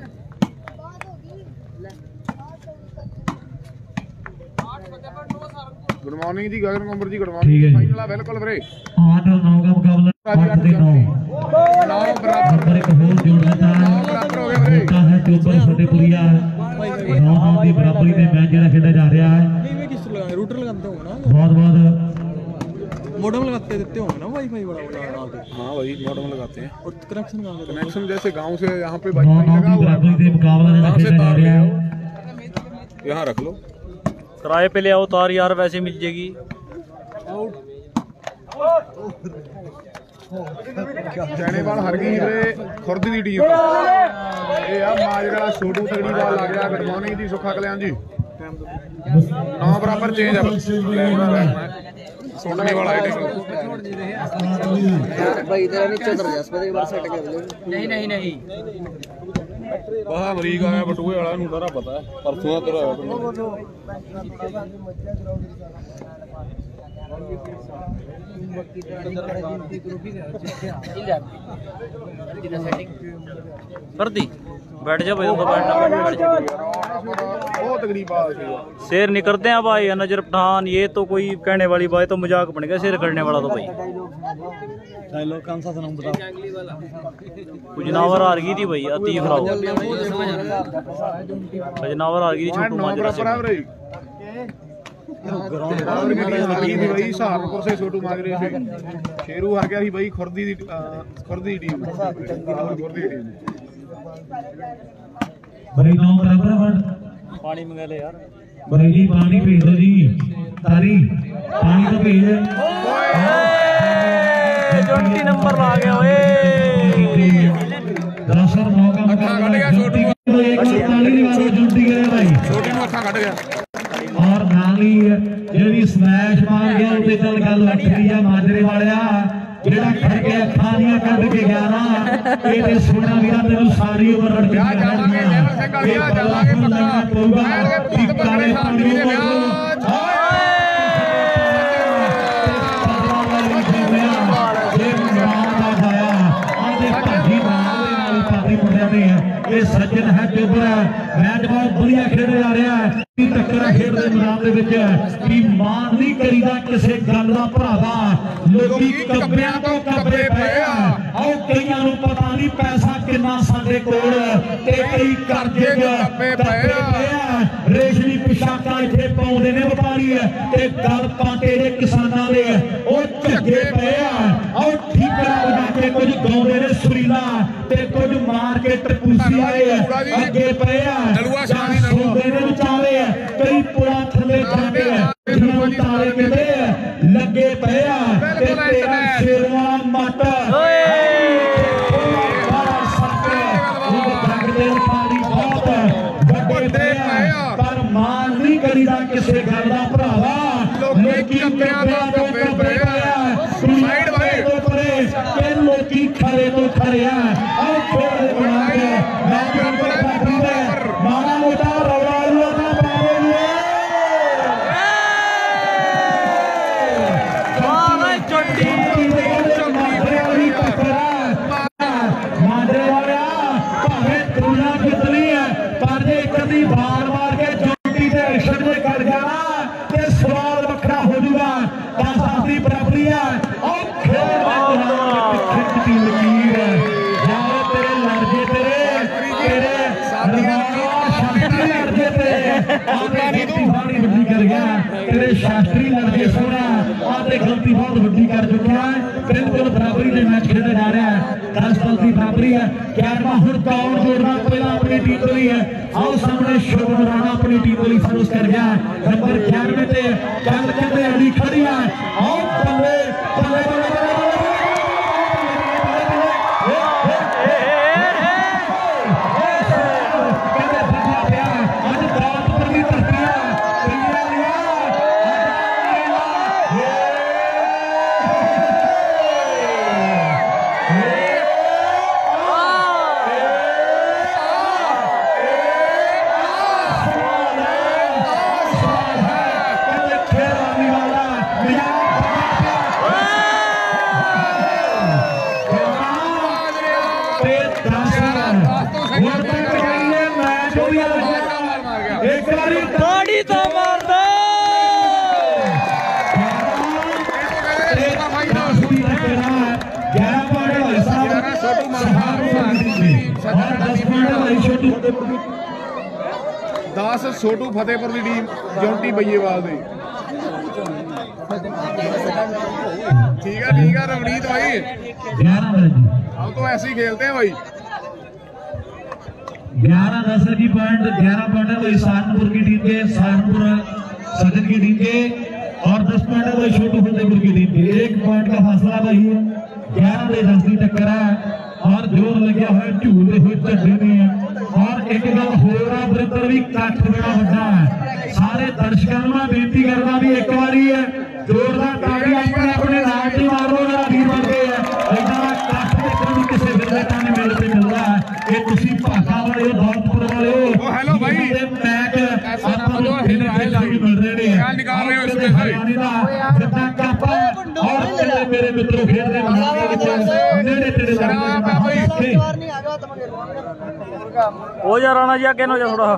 Speaker 3: Good morning ji Gagan Kunwar ji, good
Speaker 1: ठीक है
Speaker 3: मॉर्निंग।
Speaker 1: जी।
Speaker 3: फाइनल है बिल्कुल वीरे।
Speaker 1: 8-9 का मुकाबला 8 ਦੇ 9
Speaker 3: 9 बराबर
Speaker 1: पर एक ਹੋਰ ਜੋੜ ਦਿੱਤਾ
Speaker 3: 9 बराबर हो गए वीरे।
Speaker 1: ਹੈ ਟੋਬਰ ਫਤਿਹਪੁਰੀਆ 9 ਦੀ ਬਰਾਬਰੀ ਦੇ ਮੈਚ ਜਿਹੜਾ ਖੇਡਿਆ ਜਾ ਰਿਹਾ ਹੈ।
Speaker 5: नहीं मैं किस लगाए रूटर लगाते होंगे ना,
Speaker 1: ਬਹੁਤ ਬਹੁਤ
Speaker 5: मॉडम लगाते देते होंगे ना वाईफाई बड़ा बड़ा लगा के।
Speaker 3: हाँ भाई मॉडम लगाते हैं।
Speaker 5: और कनेक्शन कहाँ से
Speaker 3: कनेक्शन जैसे गांव से यहाँ पे
Speaker 1: 9
Speaker 3: वाईफाई
Speaker 1: ਦੀ
Speaker 3: लगा हुआ
Speaker 1: ਬਰਾਬਰੀ
Speaker 3: है,
Speaker 1: ਦੇ ਮੁਕਾਬਲਾ ਜਿਹੜਾ
Speaker 3: वहाँ से
Speaker 1: ਖੇਡਿਆ ਜਾ
Speaker 3: तार ले
Speaker 1: ਰਿਹਾ
Speaker 3: आओ,
Speaker 1: ਹੈ।
Speaker 3: यहाँ रख लो।
Speaker 2: किराए पे ले आओ तार यार, वैसे मिल जाएगी।
Speaker 3: चैनेवाल हर गई वीरे खुर्द दी टीम। ये आ माजरा छोटू तगड़ी बाल आ गया। गुड मॉर्निंग जी सुखा कल्याण जी। 9 बराबर चेंज है सोडने वाला है
Speaker 6: भाई इधर नीचे उतर जा, इस पे एक बार सेट कर ले। नहीं नहीं नहीं
Speaker 3: बाहर अमरीका आया बटूए वाला नूं सारा पता है, परसों तो रहा
Speaker 2: कर दी बैठ जा भाई, तो बैठना बैठ जा।
Speaker 3: बहुत तगड़ी बात है।
Speaker 2: शेर नहीं करते हैं भाई, नजर पठान ये तो कोई कहने वाली बात, तो मजाक बन गया शेर करने वाला तो भाई।
Speaker 5: डायलॉग कौन सा था नाम बताओ।
Speaker 2: कुछ नावर हार गई थी भाई, अति खराब जनावर हार गई थी छोटू माजरा से।
Speaker 3: भाई सहारनपुर से छोटू माजरे से शेरू हार गया भाई, खुर्दी दी टीम।
Speaker 1: भाई 9 बराबर वन
Speaker 2: पानी मंगा ले यार।
Speaker 1: भाई जी पानी भेज दो जी, तारी पानी तो भेज।
Speaker 2: 20 नंबर आ गया ओए।
Speaker 1: दरअसल 9 का मुकाबला छोटी गया भाई,
Speaker 3: छोटी ਨੂੰ ਅੱਖਾਂ ਕੱਢ ਗਿਆ।
Speaker 1: और नाली ਜਿਹੜੀ ਸਮੈਸ਼ ਮਾਰ ਗਿਆ ਉਹਦੇ ਨਾਲ ਗੱਲ ਵੱਖਰੀ ਆ। ਮਾਜਰੇ ਵਾਲਿਆ ਜਿਹੜਾ ਖੜ ਕੇ ਅੱਖਾਂ ਦੀਆਂ ਕੱਢ ਕੇ ਗਿਆ ਨਾ, ਇਹ ਤੇ ਸੋਨਾ ਵੀਰਾ ਤੈਨੂੰ ਸਾਰੀ ਉਮਰ ਰੜਕ
Speaker 3: ਵਿਆਹ ਜਾਵਾਂਗੇ ਲੈਵਲ ਸਿੰਘ ਵਾਲਿਆ, ਜਾਵਾਂਗੇ ਪੱਕਾ। ਪੈਣਗੇ ਭੂਤ ਭੰਗੜੇ ਸਾਡੀ ਦੇ ਵਿਆਹ। ये सज्जन है टोबर, मैच बहुत बढ़िया खेले जा रहे
Speaker 1: ਰਿਹਾ ਕਿ ਟੱਕਰ ਖੇਡ ਦੇ ਮੈਦਾਨ ਦੇ ਵਿੱਚ ਕਿ ਮਾਣ ਨਹੀਂ ਕਰੀਦਾ ਕਿਸੇ ਗੱਲ ਦਾ ਭਰਾਵਾ ਲੋਕੀ ਕੱਬਿਆਂ ਤੋਂ ਕੱਬੇ ਪਏ ਆ ਆਓ ਕਈਆਂ ਨੂੰ ਪਤਾ ਨਹੀਂ ਪੈਸਾ ਕਿੰਨਾ ਸਾਡੇ ਕੋਲ ਤੇ ਕਈ ਕਰਜ਼ੇ ਕੱਬੇ ਪਏ ਆ ਰੇਸ਼ਮੀ ਪੁਸ਼ਾਕਾਂ ਇੱਥੇ ਪਾਉਂਦੇ ਨੇ ਵਪਾਰੀ ਤੇ ਗੱਲ ਪਾਟੇ ਦੇ ਕਿਸਾਨਾਂ ਦੇ ਉਹ ਝੱਗੇ ਪਏ ਆ ਆਓ ਠੀਕਰਾ ਵਜਾ ਕੇ ਕੁਝ ਗਾਉਂਦੇ ਨੇ ਸੁਰੀਲਾ ਤੇ ਕੁਝ ਮਾਰ ਕੇ ਟਪੂਸੀ ਆਏ ਅੱਗੇ ਪਏ ਆ ਸੌਦੇ ਦੇ ਵਿਚਾਲੇ ਕਈ ਪੁਲਾਂ ਥੱਲੇ ਜਾਂਦੇ ਆ ਜਿਹਨਾਂ ਤਾਰੇ ਕਿਤੇ ਲੱਗੇ ਪਏ ਆ ਤੇ ਤੇਰਾ ਸ਼ੇਰਵਾ ਮੱਟ ਪਰ ਮਾਨ ਨਹੀਂ ਕਰੀਦਾ ਕਿਸੇ ਗੱਲ ਦਾ ਭਰਾਵਾ ਲੋਕੀ ਕੱਪੜਿਆਂ ਤੋਂ ਕੱਪੜੇ ਆ ਸਾਈਡ ਵਾਈਡ ਤੋਂ ਪਰੇ ਕਿ ਲੋਕੀ ਖਰੇ ਤੋਂ ਖਰੇ ਆ ਆਹ ਖੇਡ ਬਣਾ ਕੇ ਮੈਂ ਬਰਾਬਰ ਫਾਟੀ ਦੇ ਮਾੜਾ ਮੋਟਾ ਰੌਲਾ ਨਾ ਪਾਵੇ
Speaker 2: ਵਾਹ ਚੋਟੀ
Speaker 1: ਵਾਲੀ ਟੱਕਰਾ ਮਾਂਜਰੇ ਵਾਲਿਆ ਭਾਵੇਂ ਦੁਨੀਆ ਜਿੱਤਣੀ ਹੈ ਪਰ ਜੇ ਕਦੀ ਮਾਰ ਕੇ ਚੋਟੀ ਦੇ ਐਕਸ਼ਨ ਦੇ ਕਰ ਜਾਣਾ ਤੇ ਸਵਾਲ ਵੱਖਰਾ ਹੋ ਜੂਗਾ ਤਾਂ ਸਾਡੀ ਬਰਾਬਰੀ ਹੈ ਉਹ ਖੇਡ ਖਿੱਚਦੀ ਲਕੀਰ ਯਾਰ ਤੇਰੇ ਲੜਦੇ ਤੇਰੇ ਸ਼ਾਸਤਰੀ ਲੜਦੇ ਤੇਰੇ ਆਹ ਗਲਤੀ ਬੜੀ ਵੱਡੀ ਕਰ ਗਿਆ ਤੇਰੇ ਸ਼ਾਸਤਰੀ ਲੜਦੇ ਸੋਹਣਾ ਆਹ ਤੇ ਗਲਤੀ ਬਹੁਤ ਵੱਡੀ ਕਰ ਚੁੱਕਿਆ ਹੈ ਬਿਲਕੁਲ ਬਰਾਬਰੀ ਦੇ ਮੈਚ ਖੇਡਿਆ ਜਾ ਰਿਹਾ ਹੈ 10 ਸਾਲ ਦੀ ਬਰਾਬਰੀ ਹੈ 11ਵਾਂ ਹੁਣ ਕੌਣ ਜੋੜਨਾ ਪਹਿਲਾਂ ਆਪਣੀ ਟੀਮ ਲਈ ਹੈ ਆਓ ਸਾਹਮਣੇ ਸ਼ੋਭਨ ਰਾਣਾ ਆਪਣੀ ਟੀਮ ਲਈ ਫੋਰਸ ਕਰ ਗਿਆ ਨੰਬਰ 11 ਤੇ ਚੱਲ ਕਹਿੰਦੇ ਅੜੀ ਖੜੀ ਹੈ ਆਓ ਬੱਲੇ ਬੱਲੇ
Speaker 2: गाड़ी तो मारदा
Speaker 3: दस छोटू फतेहपुर की टीम जौंटी बईएवाल दी ठीक है रवनीत भाई हम तो ऐसे ही खेलते हैं भाई
Speaker 1: 11-10 की पॉइंट 11 पॉइंट है वही सहारनपुर की टीम के सहारनपुर सदन की टीम के और 10 पॉइंट है वही छोटू फतेहपुर की टीम के 1 पॉइंट का फासला भाई 11-10 की टक्कर है और जोर लगे हुए झूलते हुए झंडे में और एक गल होर बरिंदर भी कट बड़ा वड्डा है सारे दर्शकों में बेनती करना भी एक बारी है जोरदार ताली अपने नाम से मारो मेरा वीर बन गए है कट देखने में किसी विजेता ने मेरे पे मिल रहा है ये तुसी भागा वाले हो दौलतपुर वाले हो
Speaker 3: हेलो भाई
Speaker 1: मैच आपको मिल रहे हैं
Speaker 3: निकाल रहे हो इसमें
Speaker 1: और मेरे मित्रों खेल रहे हैं नेड़े तेड़े
Speaker 2: हो जा राणा जी आगे ना हो जा थोड़ा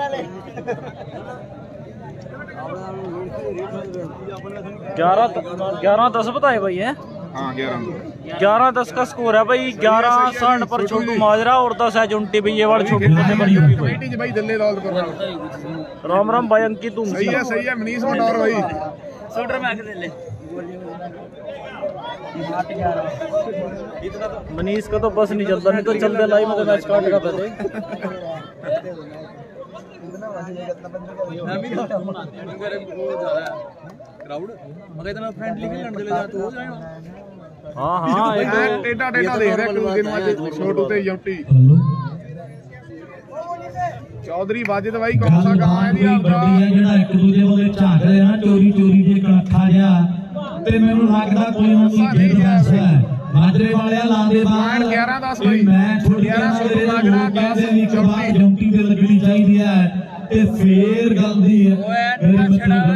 Speaker 2: 11-10 बताए भाई है
Speaker 3: हाँ
Speaker 2: 11-10 का स्कोर है भाई 11 सहारनपुर पर छोटू माजरा और 10 है जौंटी बईएवाल छोटू फतेहपुर यूपी भाई
Speaker 3: भाई दिल्ली दौलतपुर
Speaker 2: राम राम भाई अंकित तुम
Speaker 3: सही है मनीष मटौर भाई
Speaker 6: शूटर में आके दे ले
Speaker 2: मनीष का तो बस नहीं चलता नहीं तो चलते लाइव में तो मैच काट का पहले
Speaker 6: क्राउड मगर इतना फ्रेंडली खेलने चले जा तो हो जाएगा
Speaker 2: हाँ
Speaker 3: टेढ़ा टेढ़ा देख रहे क्रूज इन आज छोटू ते जौंटी चौधरी वाजिद भाई कौन सा गांव है जी आपका
Speaker 1: ਜਿਹੜਾ ਇੱਕ ਦੂਜੇ ਵੱਲ ਝਾਕ ਰਹੇ ਆ ਚੋਰੀ ਚੋਰੀ ਜੇ ਕਲੱਖਾ ਜਿਹਾ ਤੇ ਮੈਨੂੰ ਲੱਗਦਾ ਕੋਈ ਨਾ ਕੋਈ ਖੇਡ ਹੈ ਮਾਜਰੇ ਵਾਲਿਆ ਲਾਂਦੇ ਬਾਹਰ
Speaker 3: 11-10 ਭਾਈ
Speaker 1: ਮੈਂ ਛੋਟੀ ਮੇਰੇ ਮਾਜਰਾ ਕਹਿੰਦੇ ਵੀ ਇੱਕ ਵਾਰ ਜੌਂਟੀ ਤੇ ਲੱਗਣੀ ਚਾਹੀਦੀ ਹੈ ਤੇ ਫੇਰ ਗੱਲ ਦੀ ਹੈ ਮੇਰੇ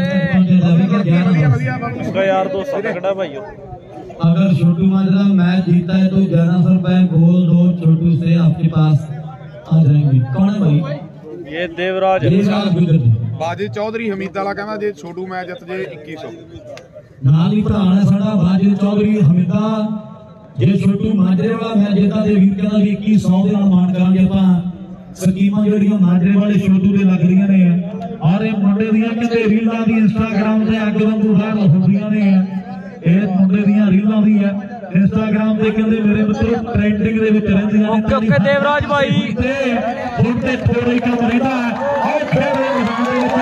Speaker 1: ਮਿੱਤਰ
Speaker 2: उसका यार दोस्त तगड़ा भाई हो
Speaker 1: अगर छोटू माजरा मैच जीता है तो 1100 रुपए गोल दो छोटू से आपके पास आ जाएंगे कौन है भाई
Speaker 2: ये देवराज
Speaker 1: गुजर
Speaker 3: ਬਾਜੀ ਚੌਧਰੀ ਹਮੀਦ ਵਾਲਾ ਕਹਿੰਦਾ ਜੇ ਛੋਟੂ ਮੈਚ ਜਿੱਤ ਜੇ 2100
Speaker 1: ਨਾਲ ਹੀ ਭਰਾ ਹੈ ਸਾਡਾ ਬਾਜੀ ਚੌਧਰੀ ਹਮੀਦਾ ਜੇ ਛੋਟੂ ਮਾਜਰੇ ਵਾਲਾ ਮੈਚ ਜਿੱਤਾ ਤੇ ਵੀਰ ਕਹਿੰਦਾ ਵੀ 2100 ਦੇ ਨਾਲ ਮਾਣ ਕਰਾਂਗੇ ਆਪਾਂ ਸਕੀਮਾਂ ਜਿਹੜੀਆਂ ਮਾਜਰੇ ਵਾਲੇ ਛੋਟੂ ਦੇ ਲੱਗ ਰਹੀਆਂ ਨੇ ਔਰ ਇਹ ਮੁੰਡੇ ਦੀਆਂ ਕਹਿੰਦੇ ਰੀਲਾਂ ਦੀ ਇੰਸਟਾਗ੍ਰਾਮ ਤੇ ਅੱਗ ਵਾਂਗੂ ਵਾਇਰਲ ਹੁੰਦੀਆਂ ਨੇ ਇਹ ਮੁੰਡੇ ਦੀਆਂ ਰੀਲਾਂ ਦੀ ਹੈ इंस्टाग्राम पे कहते मेरे मित्रों ट्रेंडिंग दे विच रहंदियां ने
Speaker 2: ओके देवराज भाई
Speaker 1: ते हुण ते थोड़ा ही कम रहिंदा और खेल दे मैदान दे विच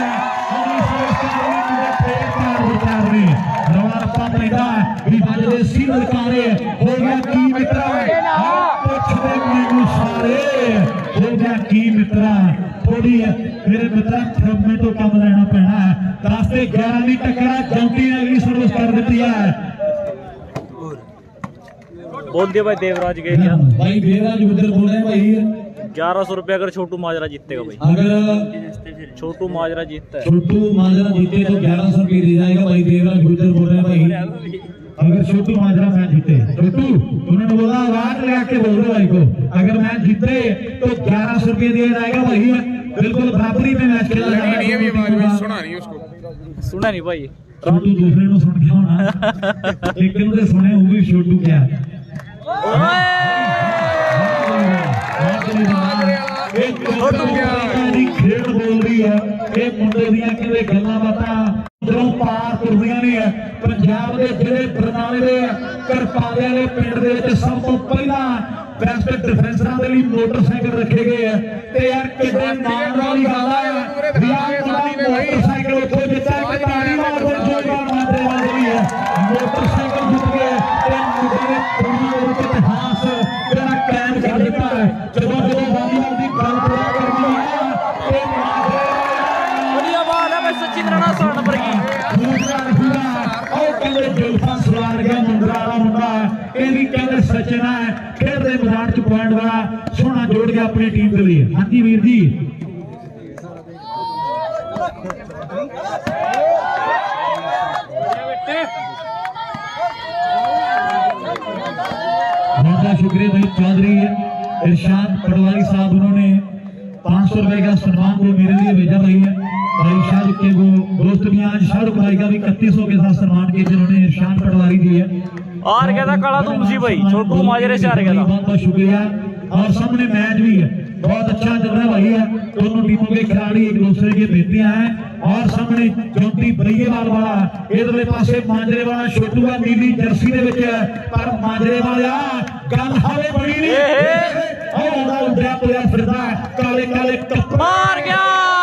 Speaker 1: रवाना पंप रहिंदा भी बजदे सी ललकारे हो गया की मित्रा पुछदे मैनू सारे हो गया की मित्रा थोड़ी मेरे मित्रा थम्मे तो कम लेना पैना है 10 ते 11 दी टक्कर जंटी ने अगली सर्विस कर दी है
Speaker 2: बोल दिया भाई देवराज के क्या
Speaker 1: भाई देवराज उधर बोल रहे हैं भाई
Speaker 2: 1100 रुपए अगर छोटू माजरा जीतेगा भाई
Speaker 1: अगर
Speaker 2: छोटू माजरा जीतता है
Speaker 1: छोटू माजरा जीते तो 1100 रुपये दिया जाएगा भाई देवराज उधर बोल रहे हैं भाई अगर छोटू माजरा मैच जीते छोटू उन्होंने बोला आवाज लगा के बोल रहे भाई को अगर मैच जीते तो 1100 रुपये दिया जाएगा भाई बिल्कुल बराबरी में मैच खेला जाएगा
Speaker 2: सुना नहीं भाई
Speaker 1: छोटू दूसरे को सुन के होना लेकिन तो सुने वो भी छोटू क्या खेल बोल रही है ये मुंडे दियां किते गल्लां बातां उधरों पार तुरदियां ने पंजाब दे जिले बरनाले दे करपाले वाले पिंड दे विच सब तो पहला बेस्ट डिफेंसरां दे लई मोटरसाइकिल रखे गए हैं ते यार किते नाम वाली गल है मोटरसाइकिल उत्थे जित्ता कि ताड़ी मार दे जोड़ा मारदे वाली है मोटरसाइकिल जित गए ते मुंडे ने दुनिया दे इतिहास जेड़ा कायम कर दिता है जदों वालीबाल दी गल पूरा करनी है ते
Speaker 2: बढ़िया बात है भाई सचिन राणा 100 नंबर की
Speaker 1: सचिन है खेल मैदान च पॉइंट वाला सोना जोड़ गया अपनी टीम के लिए। हाँ जी वीर जी बहुत शुक्रिया भाई चौधरी इरशाद पटवारी साहब उन्होंने 500 रुपए का सम्मान को मेरे लिए भेजा भाई है भाई शाहरुख के वो दोस्त भी आज शाहरुख भाई का भी 3100 के साथ सम्मान किया जिन्होंने इरशाद पटवारी दी है
Speaker 2: हार गया था काला तुम सी भाई छोटू माजरे से हार गया था।
Speaker 1: बहुत शुक्रिया और सामने मैच भी है बहुत अच्छा चल रहा है भाई है दोनों टीमों के खिलाड़ी एक दूसरे के बेटियां हैं और सामने जोटी बरीएवाल वाला इधरले पासे माजरे वाला छोटू का नीली जर्सी दे विच पर माजरे वाला गल हाले बड़ी नहीं और ओदा उड्या तुरया फिरदा काले काले कपड़ा
Speaker 2: मार गया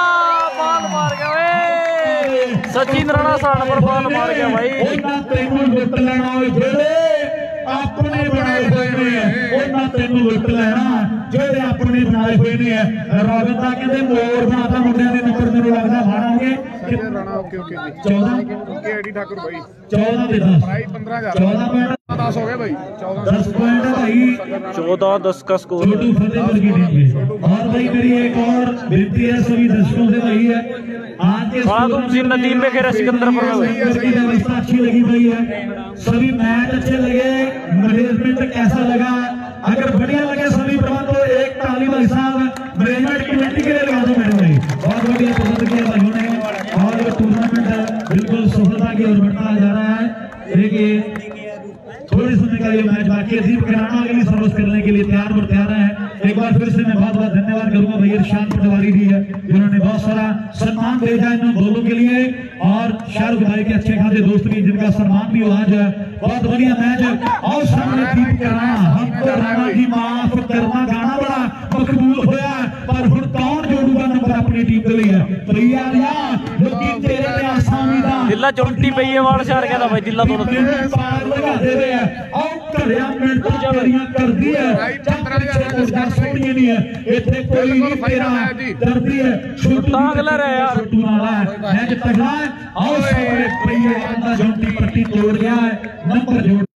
Speaker 2: वे सचिन राणा 100 नंबर बॉल मार गया भाई
Speaker 1: ओना तेनू लुट लेना ओए जेड़े अपने बनाए हुए ने ओना तेनू लुट लेना जेड़े अपने बनाए हुए ने रविंदा कहते मोर बनाता मुंडिया दे नंबर मेनू लगदा मारांगे
Speaker 3: राणा ओके ओके जी
Speaker 1: 14
Speaker 3: ओके एडी ठाकुर भाई
Speaker 1: 14 पे 10
Speaker 3: भाई 15000
Speaker 1: 14 पॉइंट
Speaker 3: 10 हो गए भाई
Speaker 1: 10 पॉइंट है भाई
Speaker 2: 14-10 का स्कोर
Speaker 1: छोटू फतेहपुर की टीम में। और भाई मेरी एक और विनती है सभी दर्शकों से भाई है आज के
Speaker 2: नदीम में खेरा सिकंदर
Speaker 1: की व्यवस्था अच्छी लगी भाई है सभी मैच अच्छे लगे मैनेजमेंट कैसा लगा अगर बढ़िया लगे सभी प्रबंध तो एक ताली भाई साहब मैनेजमेंट कमेटी के लिए लगा दो मेरे भाई बहुत बढ़िया पसंद किया भाइयों ने और टूर्नामेंट बिल्कुल सफलता की ओर बढ़ता जा रहा है देखिए थोड़ी समय का ये मैच बाकी है दीप कराना अगली सर्विस करने के लिए तैयार है एक बार फिर से मैं बहुत बहुत धन्यवाद करूंगा भैया इरशाद पटवारी दी है जिन्होंने बहुत सारा सम्मान भेजा इन दोनों के लिए और शाहरुख भाई के अच्छे खासे दोस्त भी जिनका सम्मान भी आज बहुत बढ़िया मैच और सामने दीप कराना हमको राणा की माफ करना गाना बड़ा मकबूल होया पर हुण कौन जोड़ूगा नंबर अपनी टीम के लिए भैया लेकिन तेरे ते आसामी दा
Speaker 2: जिला चोटी पईएवाल से हार गया था भाई जिला दोनों
Speaker 1: पार लगा दे रहे हैं और घड़िया मिनट जबरियां कर दी है सोनी नहीं है इतने कोई नहीं तेरा दर्दी है छोटू
Speaker 2: टांग ले रहा है यार
Speaker 1: छोटू वाला है मैच तगड़ा है और सामने पईएवाल दा जोटी पट्टी तोड़ गया है नंबर जोड़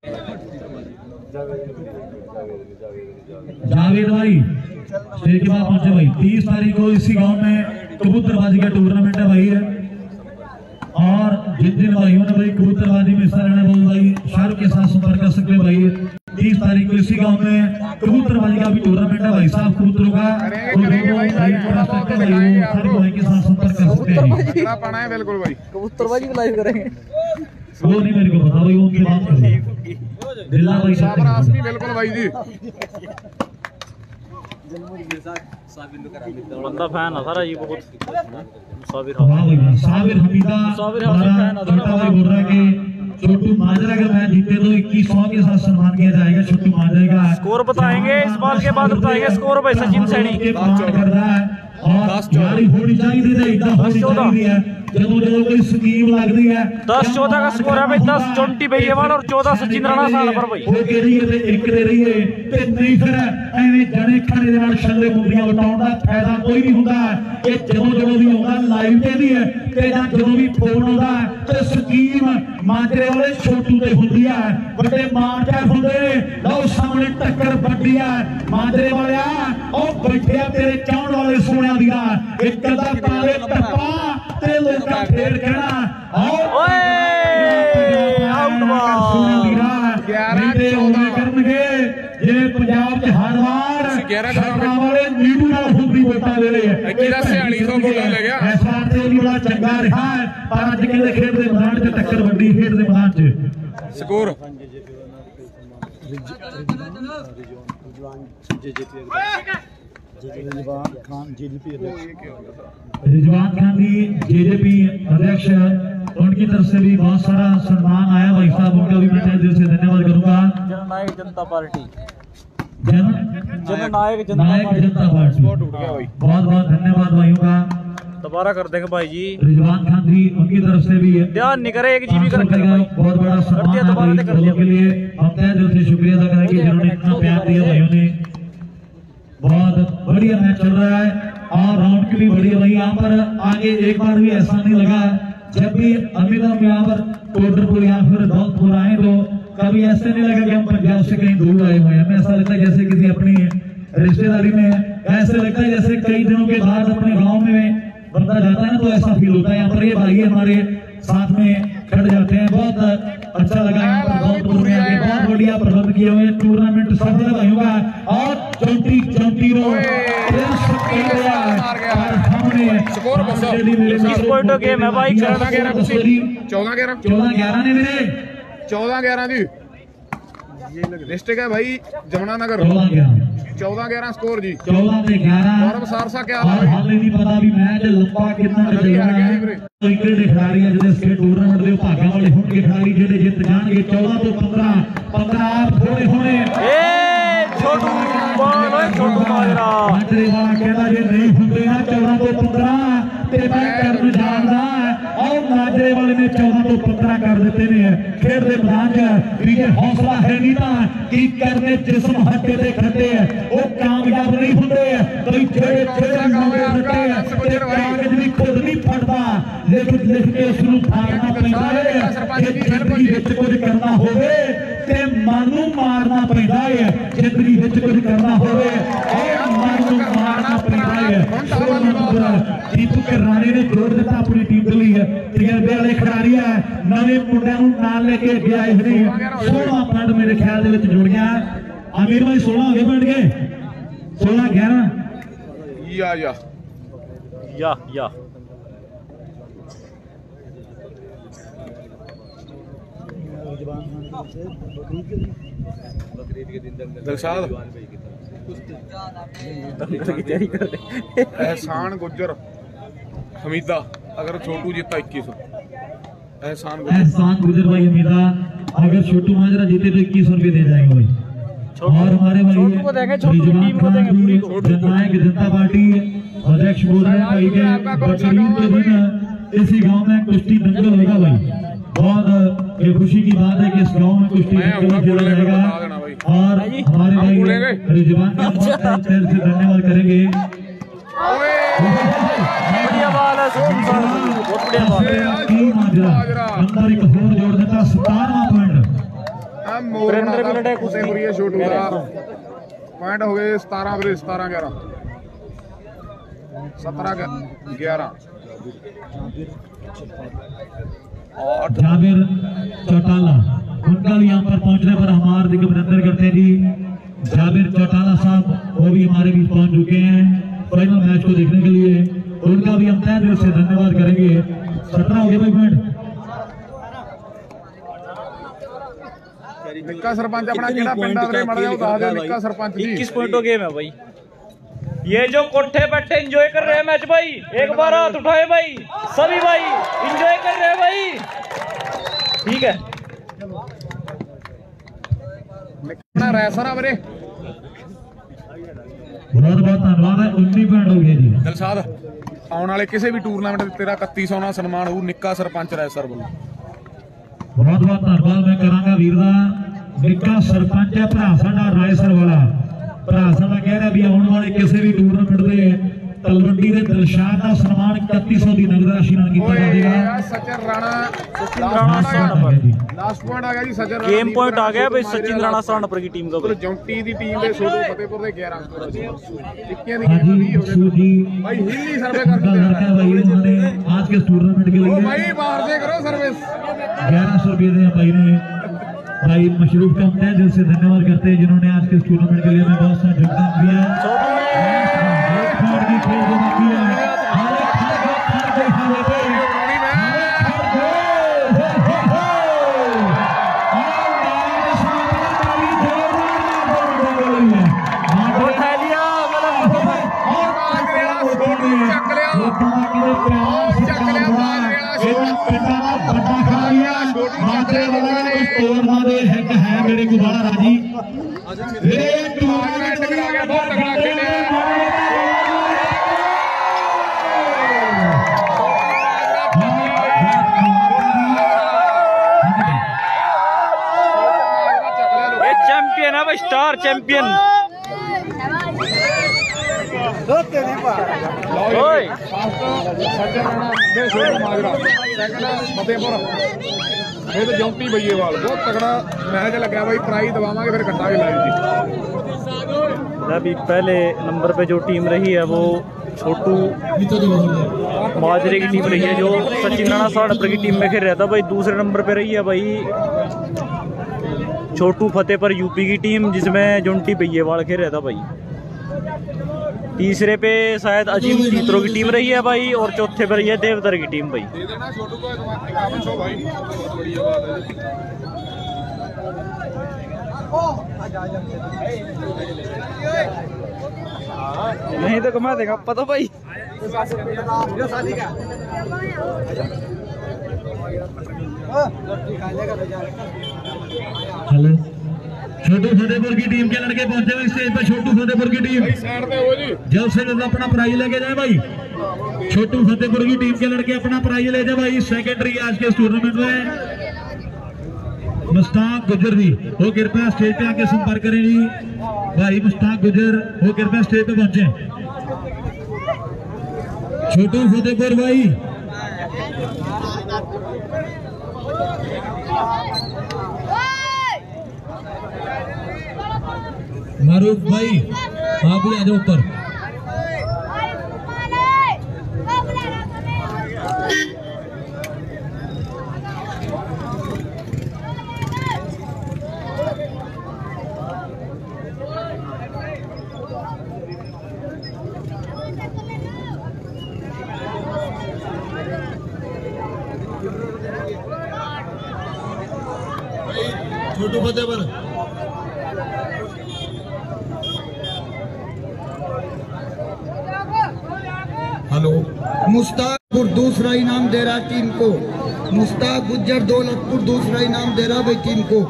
Speaker 1: जावेद भाई स्टेज के बाद पहुंचे भाई 30 तारीख को इसी गांव में कबूतरबाजी का टूर्नामेंट है भाई है और जिन जिन भाइयों ने भाई कबूतरबाजी में हिस्सा लेना बहुत भाई शाहरुख के साथ संपर्क कर सकते हैं भाई 30 तारीख को इसी गांव में कबूतरबाजी का भी टूर्नामेंट है भाई साहब कबूतरों का शाहरुख भाई के साथ संपर्क कर सकते
Speaker 3: तगड़ा पाना है बिल्कुल भाई।
Speaker 6: कबूतरबाजी लाइव करेंगे।
Speaker 1: वो नहीं मेरे को पता भाई, उनकी बात करो दिल्ला भाई
Speaker 3: शाबाश भी बिल्कुल भाई जी।
Speaker 2: बंदा फैन है सारा ये बहुत साबिर
Speaker 1: वाह भाई साबिर हमीदा भाई बोल रहा है कि छोटू माजरा का मैच जीते तो 2100 के साथ सम्मान किया जाएगा छोटू माजरा का।
Speaker 2: स्कोर बताएंगे इस बॉल के बाद बताएंगे स्कोर भाई सचिन सैनी
Speaker 1: कर रहा है और गाड़ी होनी चाहिए थी एकदम होनी चाहिए है जब कोई स्कीम लगती है
Speaker 2: 10-14 का स्कोर है भाई। 10 चोंटी बेईमान और 14 सचिन राणा साल पर भाई
Speaker 1: वो कह रही है ते एक दे रही है ते नहीं फिर ਐਵੇਂ ਜਣੇ ਖੜੇ ਦੇ ਨਾਲ ਛੱਲੇ ਮੁੰਡੀਆਂ ਵਟਾਉਣ ਦਾ ਫਾਇਦਾ ਕੋਈ ਨਹੀਂ ਹੁੰਦਾ। ਇਹ ਜਦੋਂ ਵੀ ਆਉਂਦਾ ਲਾਈਵ ਤੇ ਵੀ ਹੈ ਤੇ ਜਾਂ ਜਦੋਂ ਵੀ ਫੋਨ ਆਉਂਦਾ ਤੇ ਸਕੀਮ ਮਾਜਰੇ ਵਾਲੇ ਛੋਟੂ ਤੇ ਹੁੰਦੀ ਹੈ। ਵੱਡੇ ਮਾਰਕਰ ਹੁੰਦੇ ਨੇ ਲਓ ਸਾਹਮਣੇ ਟੱਕਰ ਵੱਡੀ ਹੈ ਮਾਜਰੇ ਵਾਲਿਆ ਉਹ ਬੈਠਿਆ ਤੇਰੇ ਚਾਹਣ ਵਾਲੇ ਸੋਹਣਿਆਂ ਦੀਆਂ ਇੱਕ ਦਾ ਪਾਵੇ ਟੱਪਾ ਤੇ ਲੋਕਾਂ ਫੇਰ ਕਹਿਣਾ
Speaker 2: ਓਏ ਆਊਟ ਬਾਲ
Speaker 1: 11-14 ਕਰਨਗੇ ਜੇ ਪੰਜਾਬ ਚ ਹਰ ਵਾਰ
Speaker 3: 11
Speaker 1: ਵਾਲੇ ਨੀਡੂ ਨਾਲ ਹੁੰਦੀ ਵੋਟਾਂ ਦੇ ਰਹੇ ਆ।
Speaker 3: ਕਿਹਦਾ 4600 ਵੋਟਾਂ ਲੈ ਗਿਆ
Speaker 1: ਇਸ ਵਾਰ ਤੇ ਵੀ ਬੜਾ ਚੰਗਾ ਰਿਹਾ ਪਰ ਅੱਜ ਕਹਿੰਦੇ ਖੇਡ ਦੇ ਮੈਦਾਨ 'ਚ ਟੱਕਰ ਵੱਡੀ ਖੇਡ ਦੇ ਮੈਦਾਨ 'ਚ
Speaker 3: score
Speaker 5: Rizwan Khan JJP
Speaker 1: Rizwan Khan ji JJP अध्यक्ष उनकी तरफ से भी बहुत सारा सम्मान आया भाई साहब उनका भी मैं तहे दिल से धन्यवाद करूंगा।
Speaker 2: जननायक जनता पार्टी
Speaker 1: जननायक जनता पार्टी
Speaker 3: बहुत उठ गया भाई।
Speaker 1: बहुत बहुत धन्यवाद भाइयों का
Speaker 2: दोबारा कर देंगे भाई जी।
Speaker 1: रिजवान खान जी उनकी तरफ से भी
Speaker 2: ध्यान नहीं करे एक जीबी कर
Speaker 1: बहुत बड़ा सम्मान है के लिए हम तहे दिल से शुक्रिया अदा करेंगे जिन्होंने इतना प्यार दिया भाइयों ने। बहुत बढ़िया मैच चल रहा है और राउंड के लिए बढ़िया भाई। यहाँ पर आगे एक बार भी ऐसा नहीं लगा जब भी अमित हम यहाँ पर कोटरपुर या फिर दौलतपुर आए तो कभी ऐसे नहीं लगा कि हम पंजाब से कहीं दूर आए हुए हैं। हमें ऐसा लगता है जैसे किसी अपनी रिश्तेदारी में ऐसे लगता है जैसे कई दिनों के बाद अपने गाँव में बंदा जाता है ना तो ऐसा फील होता है। यहाँ पर ये भाई हमारे साथ में खड़ जाते हैं। बहुत अच्छा लगा यहाँ पर दौलतपुर में आके बहुत बढ़िया प्रबंध किए हुए टूर्नामेंट सफल भाइयों का और 20
Speaker 2: गेम है भाई
Speaker 3: 14-11
Speaker 1: ने मेरे
Speaker 3: 14-11 जी डिस्ट्रिक्ट है भाई जमुनानगर 14-11 स्कोर जी
Speaker 1: 14-11
Speaker 3: और सारसा क्या
Speaker 1: हाल नहीं पता भी मैच लंबा कितना चल रहा है। क्रिकेट खिलाड़ी है जिस टूर्नामेंट के भागों वाले होंगे खिलाड़ी जो जित जाएंगे 14 तो 15 थोड़े होने
Speaker 2: छोटू बॉल है छोटू माजरा
Speaker 1: माजरे वाला कहता जे नहीं होंगे ना 14 तो 15 ते मैं करन जांदा और माजरे वाले ने 14 तो 15 कर देते ने खेड दे मैदान च भी हौसला है नहीं ना कि करने जिस्म हटे ते खटे वो कामयाब नहीं होंगे। कई जेड़े कागज भी खुद नहीं फटदा लिख के उसनू फाड़ना पैंदा है। जिंदगी विच कुछ करना होवे ते मन नू मारना पैंदा है। जिंदगी विच कुछ करना होवे और मन नू मारना पैंदा है। दीपक राणे ने जोड़ दिता अपनी टीम के लिए तजर्बे वाले खिलाड़ी है नवे मुंडियां नू नाल लेके अगे आए हुए 16 पॉइंट मेरे ख्याल दे विच जुड़ गया। आमिर भाई 16 हो गए पॉइंट के 16-11
Speaker 2: या
Speaker 3: एहसान गुज्जर हमीदा अगर छोटू जीता 2100 एहसान
Speaker 1: गुज्जर भाई हमीदा अगर छोटू माजरा जीते तो 2100 रुपये दे जाएंगे भाई। और हमारे
Speaker 2: छोटू को देंगे छोटू की टीम को देंगे पूरी
Speaker 1: जननायक जनता पार्टी अध्यक्ष बोल रहे हैं भाई के बकरीद के दिन इसी गांव में कुश्ती दंगल होगा भाई। बहुत ये खुशी की बात है कि इस गांव में कुश्ती दंगल खेला जाएगा और हमारे भाई रिजवान का बहुत से धन्यवाद करेंगे।
Speaker 2: बढ़िया बाल है बहुत बढ़िया बाल
Speaker 1: नंबर एक और जोड़ देता 17वां पॉइंट
Speaker 3: छोटू का पॉइंट हो गए 17-11 17-11
Speaker 1: और जाबिर चौटाला उनका भी यहाँ पर पहुंचने पर हम हार्दिक अभिनंदन करते हैं जी। जाबिर चौटाला साहब वो भी हमारे बीच पहुंच चुके हैं फाइनल मैच को देखने के लिए। उनका भी हम तहे दिल से धन्यवाद करेंगे। 17 हो गया भाई पॉइंट।
Speaker 3: निक्का सरपंच अपना केड़ा पिंड आ मड़ा बता दे निक्का सरपंच जी।
Speaker 2: 21 पॉइंट हो गेम है भाई। ये जो कोठे बैठे एंजॉय कर रहे हैं मैच भाई, एक बार हाथ उठाए भाई, सभी भाई एंजॉय कर रहे हैं भाई, ठीक है।
Speaker 3: निक्का रैसर मेरे
Speaker 1: बहुत बहुत धन्यवाद है। 19 पॉइंट हो गए जी।
Speaker 3: दिलशाद आने वाले किसी भी टूरनामेंट तेरा 3100 ਨਾਲ ਸਨਮਾਨ ਹੋਊ ਨਿੱਕਾ ਸਰਪੰਚ ਰੈਸਰ ਵੱਲੋਂ।
Speaker 1: बहुत बहुत धन्यवाद मैं करांगा वीर दा। निक्का सरपंच है भरा साडा रायसर वाला, भरा साडा कह रहा भी आने वाले किसी भी टूरनामेंट दे तलवंडी दे दिलशाद दा सन्मान 3100 ਦੀ नगद राशि ਨਾਲ ਕੀਤਾ ਜਾਵੇਗਾ।
Speaker 3: सचिन राणा लास्ट पॉइंट आ गया जी। सचिन राणा
Speaker 2: गेम पॉइंट आ गया भाई सचिन राणा सरानपुर की टीम का भाई।
Speaker 3: जौंटी ਦੀ ਟੀਮ ਦੇ ਛੋਟੂ ਫਤਿਹਪੁਰ ਦੇ 11 ਇੱਕਿਆਂ ਦੀ
Speaker 1: हाँ
Speaker 3: ਗੇਮ
Speaker 1: जी
Speaker 3: 20 हो
Speaker 1: सूजी
Speaker 3: गए भाई। हिली सर्वे कर
Speaker 1: का लड़का है भाई, उन्होंने आज के टूर्नामेंट के
Speaker 3: ओ
Speaker 1: लिए
Speaker 3: भाई बाहर से करो सर्विस।
Speaker 1: 1100 रुपये दिए भाई ने। भाई मशरूफ का हम दिल से धन्यवाद करते हैं जिन्होंने आज के टूर्नामेंट के लिए हमें बहुत सा योगदान दिया। मेरे गुब्बारा राजी
Speaker 3: टूर्नामेंट करा गया बहुत तगड़ा खेले।
Speaker 2: ये चैंपियन है भाई, स्टार चैंपियन। ओए
Speaker 3: सचिन राणा दे छोटू माजरा सेकंड फतेहपुर ये तो जौंटी बईएवाल बहुत तगड़ा मैच लगा भाई। प्राइज दबावांगे फिर घंटा भी लाइव जी।
Speaker 2: अभी पहले नंबर पे जो टीम रही है वो छोटू माजरे की टीम रही है, जो सचिन राणा सरानपुर की टीम में खेल रहा था भाई। दूसरे नंबर पे रही है भाई छोटू फतेहपुर यूपी की टीम, जिसमें जौंटी बईएवाल खेल रहा था भाई। तीसरे पे शायद अजीम तीतरों की टीम रही है भाई, और चौथे पे रही है देवतर की टीम भाई।
Speaker 3: दे देना छोटू को 5100 भाई, बहुत बढ़िया बात है।
Speaker 2: नहीं तो कमा देगा पता भाई।
Speaker 1: हेलो छोटू फतेहपुर की टीम के लड़के पहुंचे हुए स्टेज पर। छोटू फतेहपुर की टीम
Speaker 3: साइड पे हो जी,
Speaker 1: जल्द से जल्द अपना प्राइज लेके जाए भाई। छोटू फतेहपुर की टीम के लड़के अपना प्राइज ले जाए भाई। सेकेंडरी आज के टूर्नामेंट में मुस्ताक गुजर जी वो कृपया स्टेज पे आके संपर्क करें जी। भाई मुस्ताक गुजर वो कृपया स्टेज पे पहुंचे। छोटू फतेहपुर भाई मारूफ भाई आप भी आ जाओ ऊपर। छोटू फतेहपुर
Speaker 7: हेलो। मुस्ताकपुर दूसरा इनाम दे रहा टीम को। मुस्ताक गुज्जर दौलतपुर दूसरा इनाम दे रहा भाई टीम को।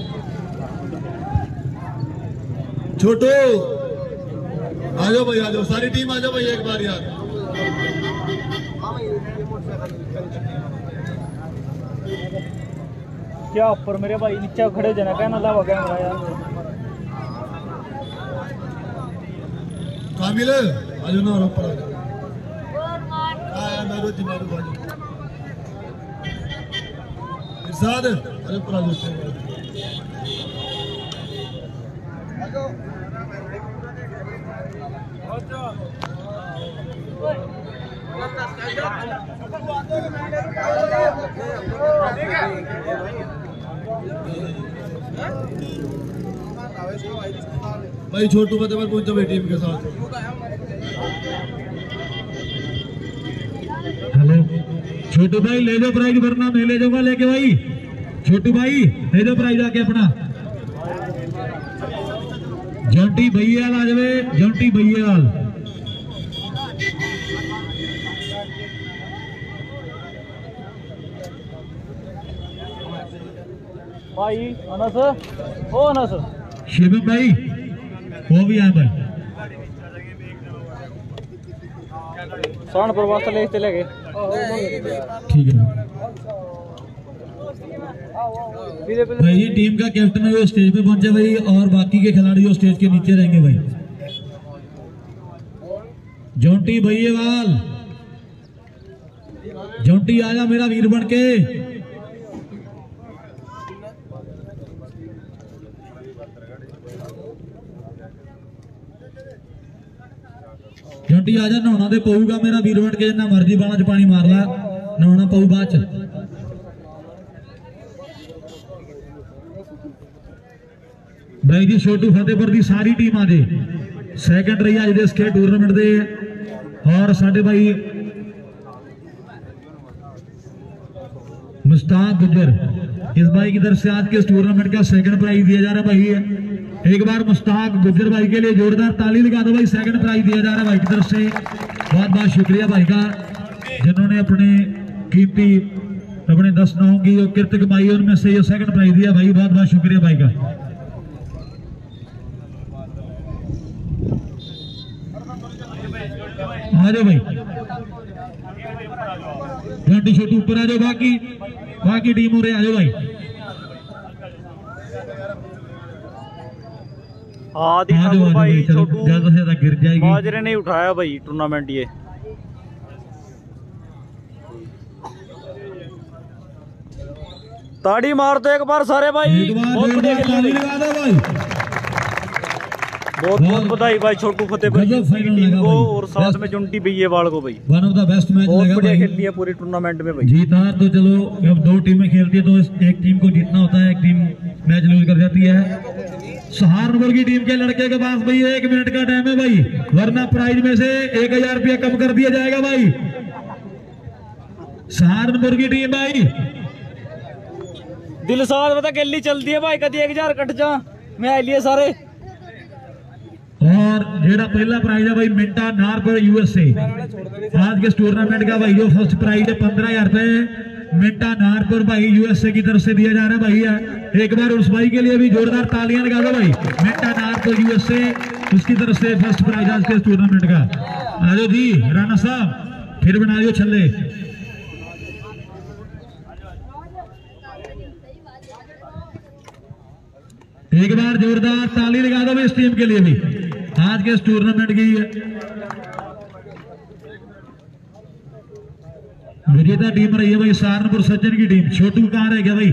Speaker 4: छोटू आ जाओ भाई, आ जाओ सारी टीम आ जाओ भाई एक बार यार।
Speaker 2: क्या ऊपर मेरे भाई नीचे खड़े जना कहना लावा कैमरा यार।
Speaker 4: काबिल आ जाओ ना ऊपर आ जाओ। मैं रोजी मारू भाई इरशाद अरे ऊपर आ जाओ। भाई छोटू फतेहपुर पहुंचो भाई टीम के साथ।
Speaker 1: हेलो छोटू भाई ले जाओ प्राइज, वरना मैं ले जाऊंगा लेके भाई। छोटू भाई ले जाओ प्राइज आके अपना। जंटी भैयाल आ जावे, जंटी भैयाल।
Speaker 2: भाई अनस, ओ अनस
Speaker 1: शिवम भाई वो भी आए भाई।
Speaker 2: साण प्रवास ले चले गए।
Speaker 1: ठीक है भाई, ये टीम का कैप्टन है वो स्टेज पे पहुंचे भाई, और बाकी के खिलाड़ी वो स्टेज के नीचे रहेंगे भाई। जॉन्टी भैयावाल, जॉन्टी आजा मेरा वीर बन के। जॉन्टी आजा, नहाना तो पऊगा मेरा वीर बन के, जिन्ना मर्जी बाणा च पानी मार ला, नहाना पऊ बाद च। भाई जी छोटू फतेहपुर की सारी टीम आ जाए, सैकंड रही अज इस खेल टूरनामेंट दे। और साडे भाई मुश्ताक गुज्जर, इस भाई की तरफ से आज के इस टूर्नामेंट का सेकंड प्राइज दिया जा रहा है भाई। एक बार मुश्ताक गुज्जर भाई के लिए जोरदार ताली लगा दो भाई। सेकंड प्राइज दिया जा रहा है भाई की तरफ से, बहुत बहुत शुक्रिया भाई का, जिन्होंने अपने कीमती अपने 10 नावों की जो किरत कमाई उनमें से ये सेकंड प्राइज दिया भाई, बहुत बहुत शुक्रिया भाई का। आ जाओ भाई, जॉन्टी छोटू ऊपर आ जाओ, बाकी टीम हो रहे आ जाओ भाई।
Speaker 2: हाँ दिखा दो भाई, छोटू
Speaker 1: ज्यादा से ज्यादा गिर जाएगी।
Speaker 2: माजरे ने उठाया भाई टूर्नामेंट ये। ताड़ी मार दो एक बार सारे भाई, बहुत बढ़िया
Speaker 1: ताली लगा दो भाई।
Speaker 2: बहुत बहुत बधाई भाई छोटू फतेहपुर की टीम को, और साथ में जॉन्टी भैयावाल को भाई।
Speaker 1: One of the best match
Speaker 2: बहुत
Speaker 1: लगा
Speaker 2: बढ़िया
Speaker 1: भाई।
Speaker 2: खेल लिया पूरी टूर्नामेंट में भाई।
Speaker 1: जीत हार तो चलो, जब दो टीमें खेलती है तो एक टीम को जीतना होता है, एक टीम मैच लूज कर जाती है। सहारनपुर की टीम के लड़के के पास भाई 1 मिनट का टाइम है भाई, वरना प्राइज में से 1000 रुपया कम कर दिया जाएगा भाई। सहारनपुर की टीम भाई,
Speaker 2: दिल साथ पता गली चलती है भाई, कभी 1000 कट जा मैं लिए सारे।
Speaker 1: और जेड़ा पहला प्राइज है भाई मिंटा नारपुर यूएसए, आज के इस टूर्नामेंट का भाई जो फर्स्ट प्राइज है 15,000 रुपए मिंटा नारपुर भाई यूएसए की तरफ से दिया जा रहा है भाई। एक बार उस भाई के लिए भी जोरदार तालियां लगा दो भाई। मिंटा नारपुर यूएसए, उसकी तरफ से फर्स्ट प्राइज आज के इस टूर्नामेंट का। आ जाओ जी राणा साहब, फिर बना दो छल्ले। एक बार जोरदार ताली लगा दो इस टीम के लिए भी, आज के इस टूर्नामेंट की विजेता टीम रही है भाई सहारनपुर सज्जन की टीम। छोटू कहां रह गया भाई?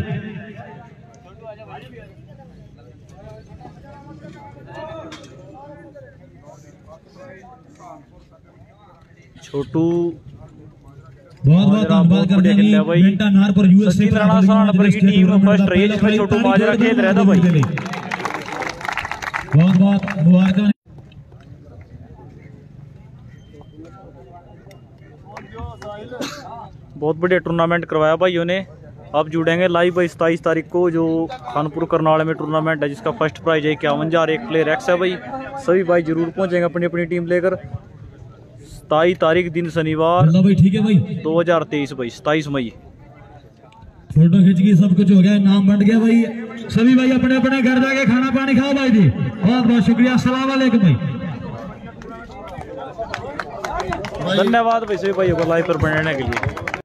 Speaker 2: छोटू
Speaker 1: बहुत बहुत धन्यवाद करते हैं भाई। मिंटा नारपुर यूएसए
Speaker 2: सहारनपुर की टीम फर्स्ट रही है, जिसमें छोटू माजरा खेल रहा था भाई।
Speaker 1: बहुत बहुत मुबारक।
Speaker 2: बहुत बढ़िया टूर्नामेंट करवाया भाइयों ने। अब जुड़ेंगे लाइव भाई 27 तारीख को, जो खानपुर करनाल में टूर्नामेंट है, जिसका फर्स्ट प्राइज है 51,000, एक प्लेयर एक्स है भाई। सभी भाई जरूर पहुंचेंगे अपनी अपनी टीम लेकर। 27 तारीख दिन शनिवार
Speaker 1: भाई, ठीक है भाई,
Speaker 2: 2023 भाई 27 मई।
Speaker 1: फोटो खींच गई, सब कुछ हो गया, नाम बन गया भाई। सभी भाई अपने अपने घर जाके खाना पानी खाओ भाई जी। बहुत बहुत शुक्रिया, अस्सलाम वालेकुम भाई।
Speaker 2: धन्यवाद भाई सभी भाइयों को लाइव पर बनने के लिए।